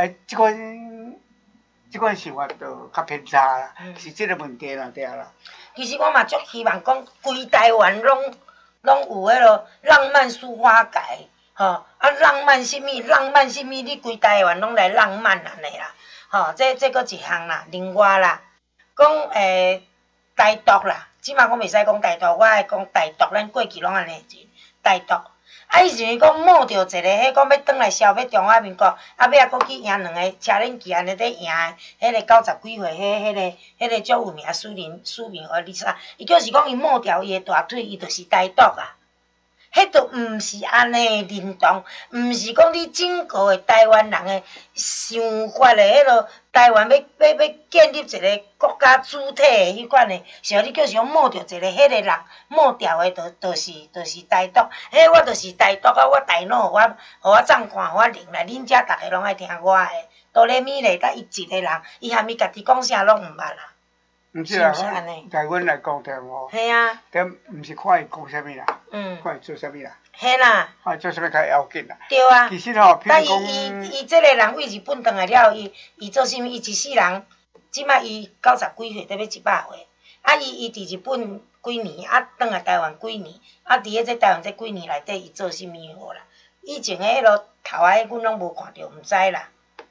即款想法就较偏差啦，是即个问题啦，对啦。 其实我嘛足希望讲，规台湾拢有迄落浪漫抒发界，吼浪漫什么，你规台湾拢来浪漫安尼啦。这搁一项啦，另外啦，讲台独啦，即马我袂使讲台独，我爱讲台独，咱过去拢安尼字，台独。伊就是讲摸着一个，迄讲要转来消灭中华民国，尾搁去赢两个车轮机安尼咧赢迄个90几岁，迄个足有名苏明和你啥？伊就是讲伊摸着伊的大腿，伊就是台独啊。迄著毋是安尼认同，毋是讲你整个的台湾人的想法的迄落台湾要建立一个国家主体的迄款的，像你叫是讲摸着一个迄个人摸掉的，就是台独。我就是台独啊！我大脑互我掌管，互我领来，恁遮逐个拢爱听我的。哆来咪咧，甲伊一个人，伊含伊家己讲啥拢毋捌啦。 毋是啦，在阮来讲点吼， 系啊， 点毋是看伊讲啥物啦，看伊做啥物啦， 系啦， 看伊做啥物较要紧啦。 对啊， 其实吼， 但伊即个人为日本转来了，伊做啥物？伊一世人，即摆伊90几岁，得要100岁。伊伫日本几年，转来台湾几年，伫迄台湾这几年内底，伊做啥物好啦？以前迄落头仔，阮拢无看着，毋知啦。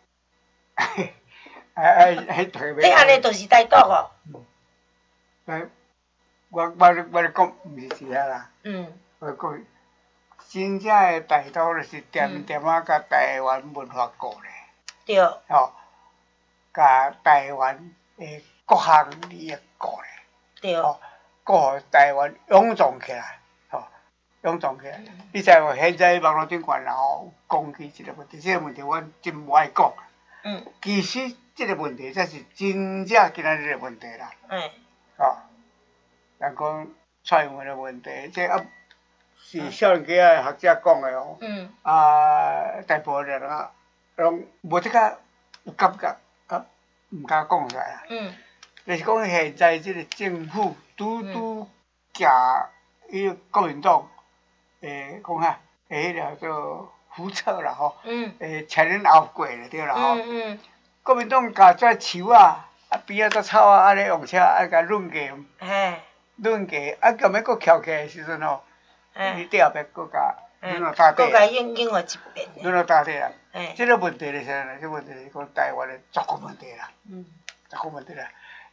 迄安尼就是台独哦。 我咧讲，毋是遐啦。我讲，真正诶台独就是点仔甲台湾文化顾咧。 对。 吼，甲台湾诶各项利益顾咧。 对。 顾互台湾臃肿起来，臃肿起来。你知无？现在网络顶悬吼讲起即个问题，即个问题我真无爱讲。其实即个问题才是真正今仔日的问题啦。人讲蔡英文的问题，这是少年家的学者讲的哦。大部分人拢无即个有感觉，毋敢讲出来啦。就是讲现在即个政府拄行迄个国民党讲哈，迄个叫做胡扯啦吼，前年后过了对啦吼。国民党甲遮树啊，边仔只草啊，安尼用车甲论价，论价，到尾佫翘起来时阵吼，伊底后壁佫甲轮到大地， 佫甲应话一遍， 轮到大地啦。即个问题是啥呢？即问题是讲台湾的族群问题啦，族群问题啦。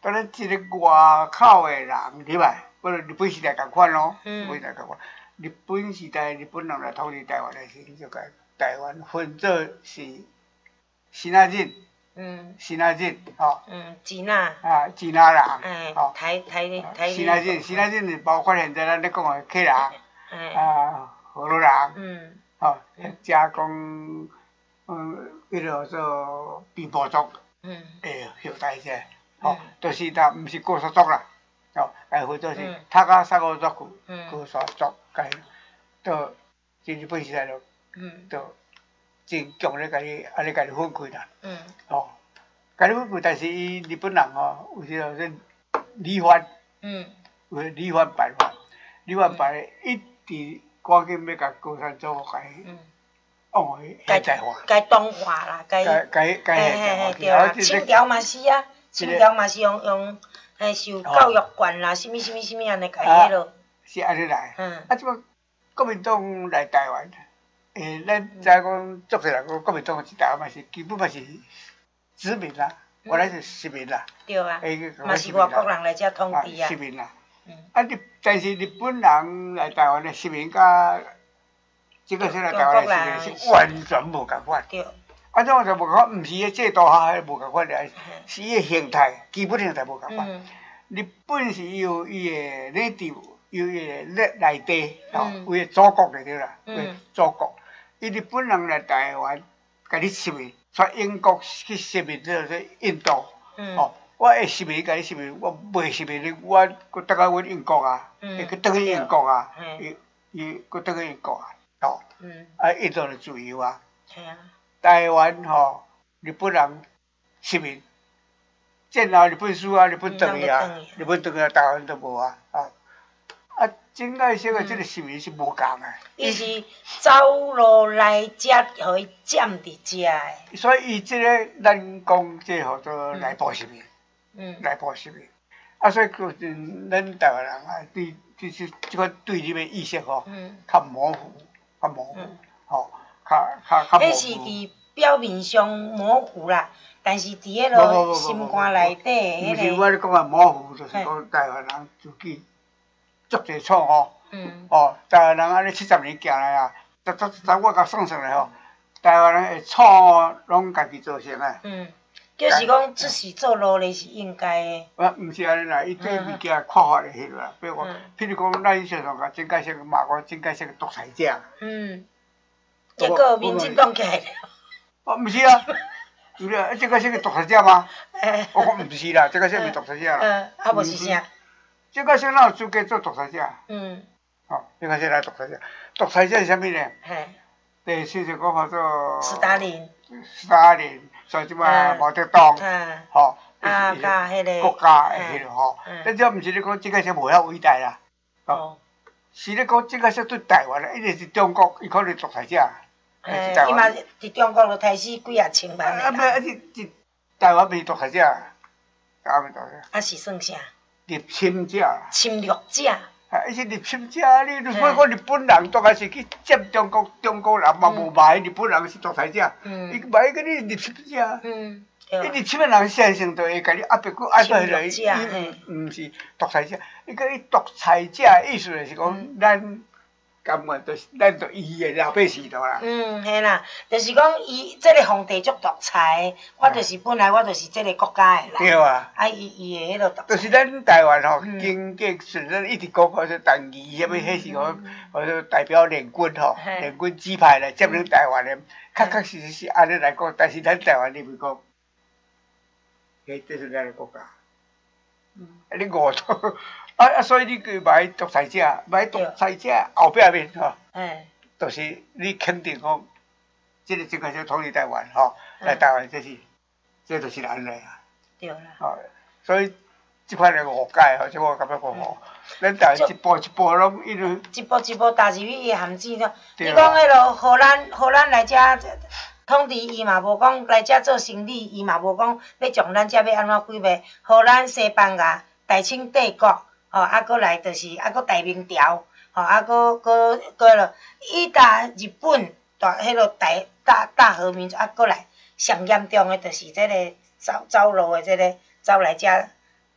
当然，一个外口的人入来，不如日本时代共款咯，日本时代共款。日本时代，日本人来统治台湾的时，就甲台湾分做是新仔人，新仔人，吼， 支那， 啊，支那人，吼， 台新仔人，新仔人是包括现在咱咧讲的客人，啊，荷兰人，吼，加讲，迄落做平埔族，诶，后代者，吼，就是毋是高沙族啦，吼，家分做是塔加萨古族、高沙族，家到日本时代就，就真强咧，安尼家己分开啦，吼，家己分开，但是伊日本人吼，有时候说理法，有理法办法，理法办一直赶紧要甲高山族家己。往回现代化， 该东化啦，该现代化。对啊，清朝嘛是啊，清朝嘛是用受教育惯啦，什么安尼家迄落。 是安尼来。啊，即摆国民党来台湾，咱知讲足侪人讲国民党是台湾嘛是基本嘛是殖民啦，原来是殖民啦。 对啊，嘛是外国人来遮统治啊。 殖民啦。啊，但是日本人来台湾的殖民甲。这个现在台湾的是完全无共款，啊，怎完全无共款？毋是个制度下无共款咧，是伊个形态，基本形态无共款。日本是有伊个领地，有伊个内地，吼，有伊个祖国来对啦，祖国。伊日本人来台湾，甲你殖民，从英国去殖民做印度，吼，我会殖民，甲你殖民，我袂殖民你，我搁倒来阮英国啊，会去倒去英国啊，伊搁倒去英国啊。吼，印度就自由啊。台湾吼，日本人殖民，战后日本输啊，日本倒去啊，日本倒去啊，台湾都无啊，啊，整个说个即个殖民是无共诶。 伊是走路来遮，互伊占伫遮诶。 所以伊即个咱讲即号做内部殖民，内部殖民。啊，所以咱台湾人啊，对即款对立诶意识吼，较模糊。较模糊，吼，较模糊。 迄是伫表面上模糊啦，但是伫迄落心肝内底迄个。 毋是我咧讲啊，模糊就是讲台湾人自己足侪错吼，台湾人安尼70年行来啊，我甲算算咧吼，台湾人会错拢家己造成诶。 就是讲，只是做努力是应该诶。 毋是安尼啦，伊对物件看法会迄落啦。比如讲，譬如讲，咱常常甲蒋介石骂讲蒋介石个独裁者。 结果民进党起来了。 毋是啊，毋是啊，蒋介石个独裁者吗？我讲毋是啦，蒋介石毋是独裁者啦。 啊，无是啥？ 蒋介石哪有资格做独裁者？蒋介石哪独裁者？独裁者是啥物呢？第四就讲叫做。斯大林。像即摆毛泽东，吼， 甲迄个国家诶迄落吼，咱只毋是咧讲蒋介石无遐伟大啦，是咧讲蒋介石对台湾啊，一定是中国，伊可能独裁者， 伊嘛伫中国就刣死几啊千万个。 啊，是台湾是独裁者，台湾独裁者。 啊是算啥？ 入侵者。 侵略者。 伊是入侵者，你如果讲日本人当然是去占中国人嘛无骂日本人是独裁者，伊骂伊个你入侵者，伊入侵的人先生就会甲你压迫去压迫落去，伊毋是独裁者，伊个独裁者意思就是讲咱。根本就是咱就伊个老百姓啦。 嘿啦，就是讲伊即个皇帝足独裁，我就是本来我就是即个国家的啦。 对啊。 啊，伊个迄落独裁。 就是咱台湾吼，经过是咱一直讲好说党义，什物迄是讲，好说代表联军吼，联军指派来占领台湾的，确实是安尼来讲，但是咱台湾你咪讲，迄这是咱个国家。你误导。所以你去买独裁者，买独裁者后壁面吼，就是你肯定讲，即个蒋介石统治台湾吼，来台湾这就是安尼啊。 对啦。 所以即款个误解吼，即我感觉讲吼，咱台湾一步一步拢一路。一步一步踏入去伊陷阱咯。你讲迄落荷兰来遮统治，伊嘛无讲来遮做生意，伊嘛无讲要从咱遮要安怎规划。荷兰、西班牙、大清帝国。啊，搁来就是搁大明朝，搁落，伊打日本，迄落大和民族，搁来上严重诶，就是即个走路诶，即个走来遮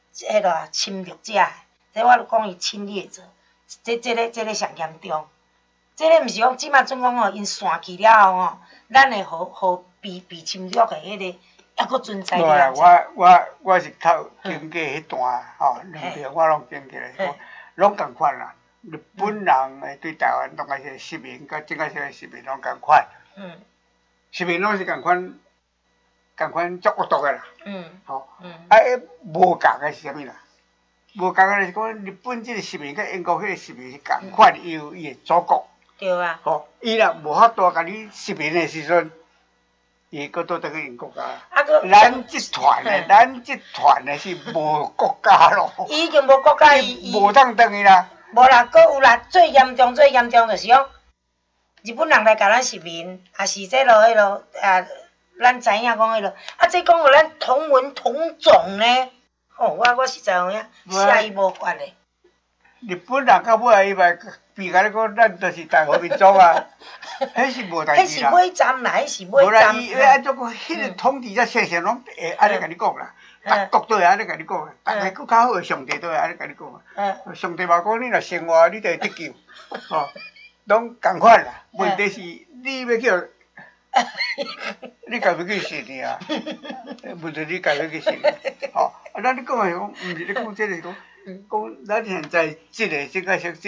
迄个侵略者，这我讲伊侵略者，这个上严重。这个毋是讲即摆总讲吼，因散去了后吼，咱会互被侵略的迄个还佫存在了。 我是透经过迄段吼，两边我拢经过来，拢共款啦。日本人诶对台湾拢个是殖民，甲整个这个殖民拢共款。殖民拢是共款足恶毒诶啦。吼。无共诶是啥物啦？无共诶是讲日本即个殖民甲英国迄个殖民是共款，伊有伊诶祖国。 对啊。 吼，伊若无法度甲你殖民诶时阵，伊佫倒转去因国家。咱集团诶是无国家咯。 伊已经无国家，伊无当转去啦。 无啦，佫有啦，最严重就是讲，日本人来甲咱殖民，也是这落迄落咱知影讲迄落，这讲互咱同文同种呢。哦，我实在有影，写伊无法嘞。 日本人到尾伊嘛比甲你讲，咱就是大和民族啊，迄是无代志啦。 迄是尾站啦，迄是尾站。 无啦，伊安怎讲？迄个统治者世世拢会安尼甲你讲啦，逐国都会安尼甲你讲，逐个佫较好诶上帝都会安尼甲你讲。上帝嘛讲，你若生活，你就会得救，吼，拢共款啦。问题是你要叫，你家要去信尔，问题你家要去信，吼。咱你讲诶讲，毋是咧讲即个讲。讲咱现在即个殖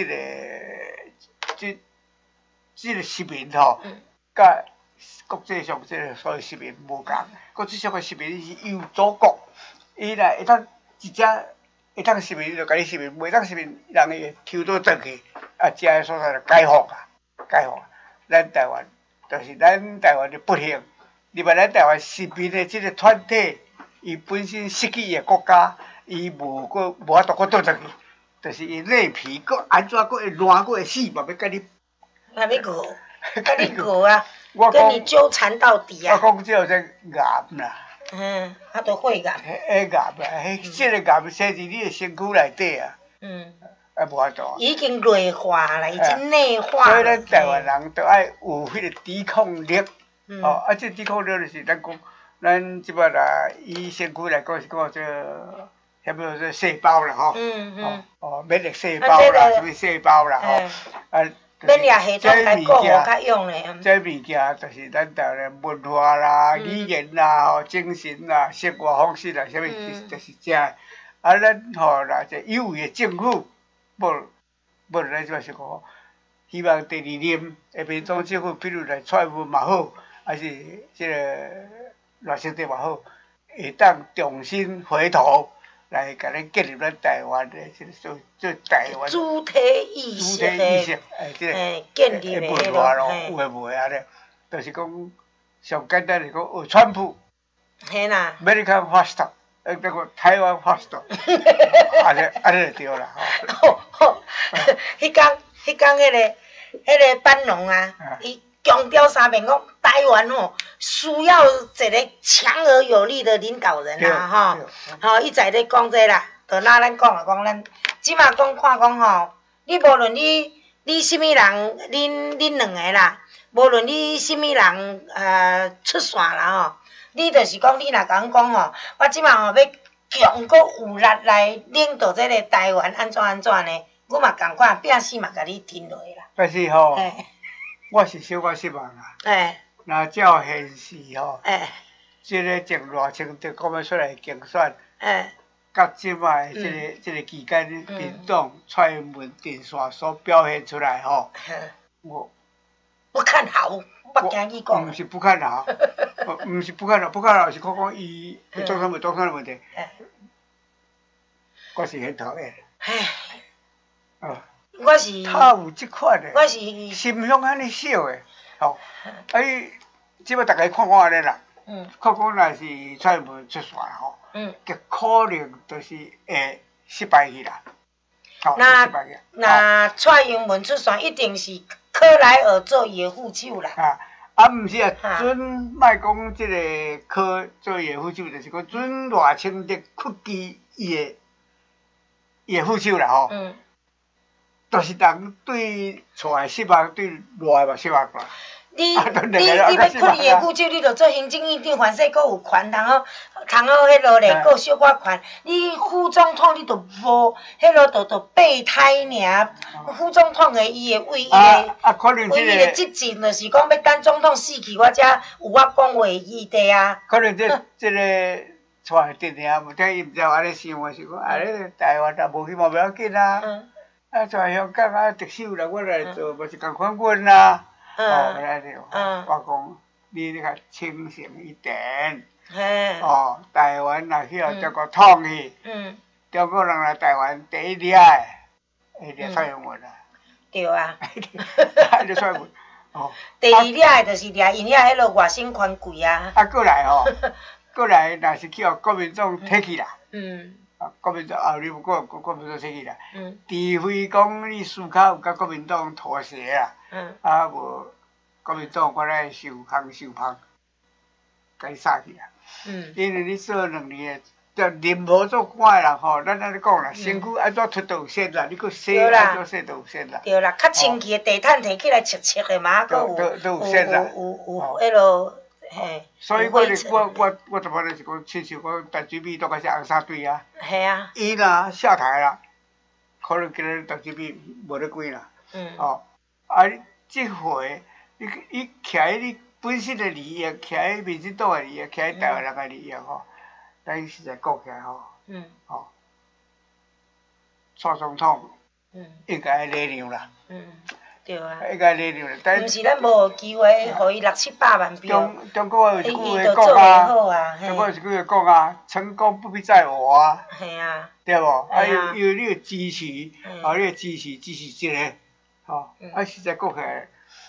民吼，甲国际上即个所谓殖民无共。国际上诶殖民是有祖国，伊若会当一只会当殖民就甲你殖民，袂当殖民人会抽倒转去，遮个所在就解放啊，解放。咱台湾就是咱台湾的不幸，入来咱台湾殖民的即个团体，伊本身失去伊诶国家。伊无法度佫倒转去，就是伊内皮佫安怎佫会烂佫会死，嘛要甲你， 甲你过啊，跟你纠缠到底啊！ 我讲即个说癌啦， 都血癌。 迄癌啊，即个癌生伫你诶身躯内底啊，无法度。 已经内化啦，已经内化。 所以咱台湾人着爱有迄个抵抗力，即抵抗力就是咱讲，咱即摆啦，以身躯来讲是讲这。遐要说细胞啦吼，免疫细胞啦，什物细胞啦吼， 免疫系统来顾较用嘞。 这物件就是咱台湾文化啦、语言啦、精神啦、生活方式啦，啥物就是这。咱吼啦，这有为的政府，无咱即摆是讲，希望第二任的民众政府，比如来蔡英文嘛好，还是即个赖清德嘛好，会当重新回头。来，甲咱建立咱台湾的即个做台湾主体意识， 即个建立的文化咯，有诶无诶安尼，就是讲上简单嚟讲，学川普， 嘿啦 ，American First，那个台湾 First，安尼就对啦。 迄天迄个班农啊，伊强调三遍讲台湾吼。需要一个强而有力的领导人啊，吼，伊在咧讲这啦，就拿咱讲啊，讲咱即马讲看讲吼，你无论你什么人，恁两个啦，无论你什么人出线啦吼，你就是讲你若讲吼，我即马吼要强搁有力来领导这个台湾安怎呢？我嘛共款，拼死嘛甲你挺落啦。 但是吼，我是小可失望啦。若照现时吼，即个前赖清德国要出来竞选，甲即摆即个期间，民党蔡英文阵线所表现出来吼，我不看好，我惊你讲。 毋是不看好，毋是不看好，不看好是讲伊会做啥物做啥的问题。我是很讨厌。 我是。 他有即款的。 我是。 心胸安尼小的。吼，即摆大家看安尼啦，看若是蔡英文出线吼，极可能就是会失败去啦， 那蔡英文出线一定是克莱尔做伊的副手啦。 毋是啊，准莫讲即个柯做伊的副手，就是讲准赖清德屈居伊的副手啦吼。就是人对厝的失望，对外嘛失望啦。 你要确立的宇宙，你着做行政院长，凡说阁有权，通好迄落咧，阁有小可权。你副总统你着无，迄落着备胎尔。副总统的伊的为伊的职责，就是讲要等总统死去，我才有我讲话议题啊。 可能这个出来点尔，无听伊毋知安尼想的是讲，台湾也无希望不要紧啊。在香港特首啦，我来做，无是共款阮啊。我讲你较清醒一点。台湾若晓这个统一，中国人来台湾第一厉害，会蔡英文啊。 对啊。 就蔡英文。 第二厉害就是掠因遐迄落外省权贵啊。 过来过来，若是去互国民党摕去啦。国民党你有国民党摕去啦。除非讲你思考有甲国民党妥协啦。无国民党我来受胖，甲伊杀去啦。因为你做2年，就任无做官的人吼，咱安尼讲啦，身躯安怎出都有限啦，你佫洗安怎洗都有限啦。 对啦，较清气的地毯摕起来切的嘛，佫有迄落嘿。 所以我怎么就是讲，亲像讲陈水扁都开始红衫队啊。 系啊。 伊若下台啦，可能今日陈水扁无咧管啦。这回伊徛你本身的利益，徛喺民进党的利益，徛喺台湾人的利益吼，咱实在讲起来吼，蔡总统应该礼让啦。 对啊。 应该礼让啦，但毋是咱无机会，互伊600-700万票。 中国有一句话讲啊，中国有一句话讲啊，成功不必在我啊。 系啊。 对无？因为你要支持，你要支持一个，实在讲起来。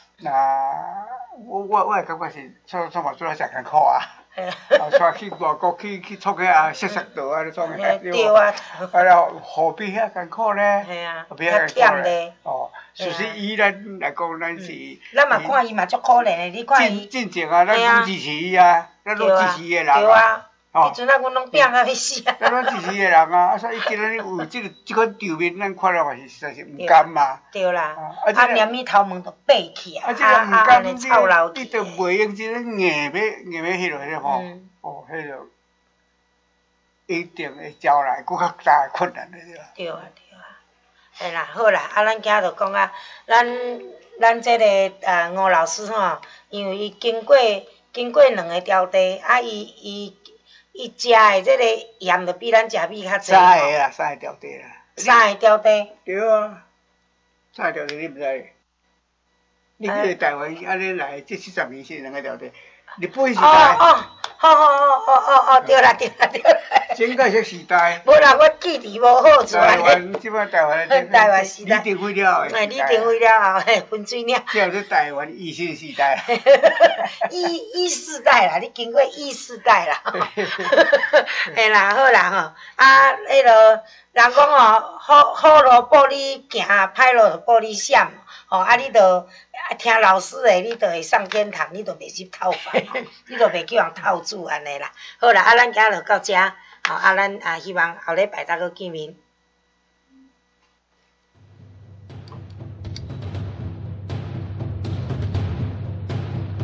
我会感觉是做嘛做啊真艰苦啊，带去外国去创个熟道啊，你创个对啊。 何必遐艰苦呢？ 何必遐艰苦呢？ 其实以咱来讲，咱是。 咱嘛看伊嘛足可怜的，你看伊。 进前啊，咱拢支持伊啊，咱拢支持伊个人。 对啊。迄阵啊，阮拢拼到要死啊！ 咱拢支持伊个人啊，所以今仔日有即款场面，咱看了嘛是实在是毋甘嘛。 对啦，连咪头毛都爬起啊！ 安尼臭流你着袂用即个硬要迄落吼，迄落一定会招来更较大困难的对啦。 对啊。哎啦，好啦，咱今着讲啊，咱这个吴老师吼，因为伊经过2个条地，伊食的这个盐着比咱食米较济。 3个条地啦。 3个条地。 对啊，3个条地你毋知？你去台湾安尼来，这70年是2个条地，日本时代。对啦。蒋介石时代。 无啦，我记忆无好出来。 台湾即摆台湾时代。 李登辉了后。 李登辉了后，分水岭。 这是台湾医生时代。 医世代啦，你经过医世代啦。嘿啦，好啦吼，迄落人讲哦，好路报你行，歹路报你闪。你着听老师的，你着会上天堂，你着袂去偷饭，你着袂去人偷煮安尼啦。好啦，咱今日就到这，咱希望后礼拜再搁见面。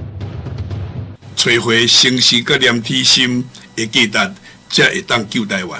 找回城市甲连体心的价值，才会当救台湾。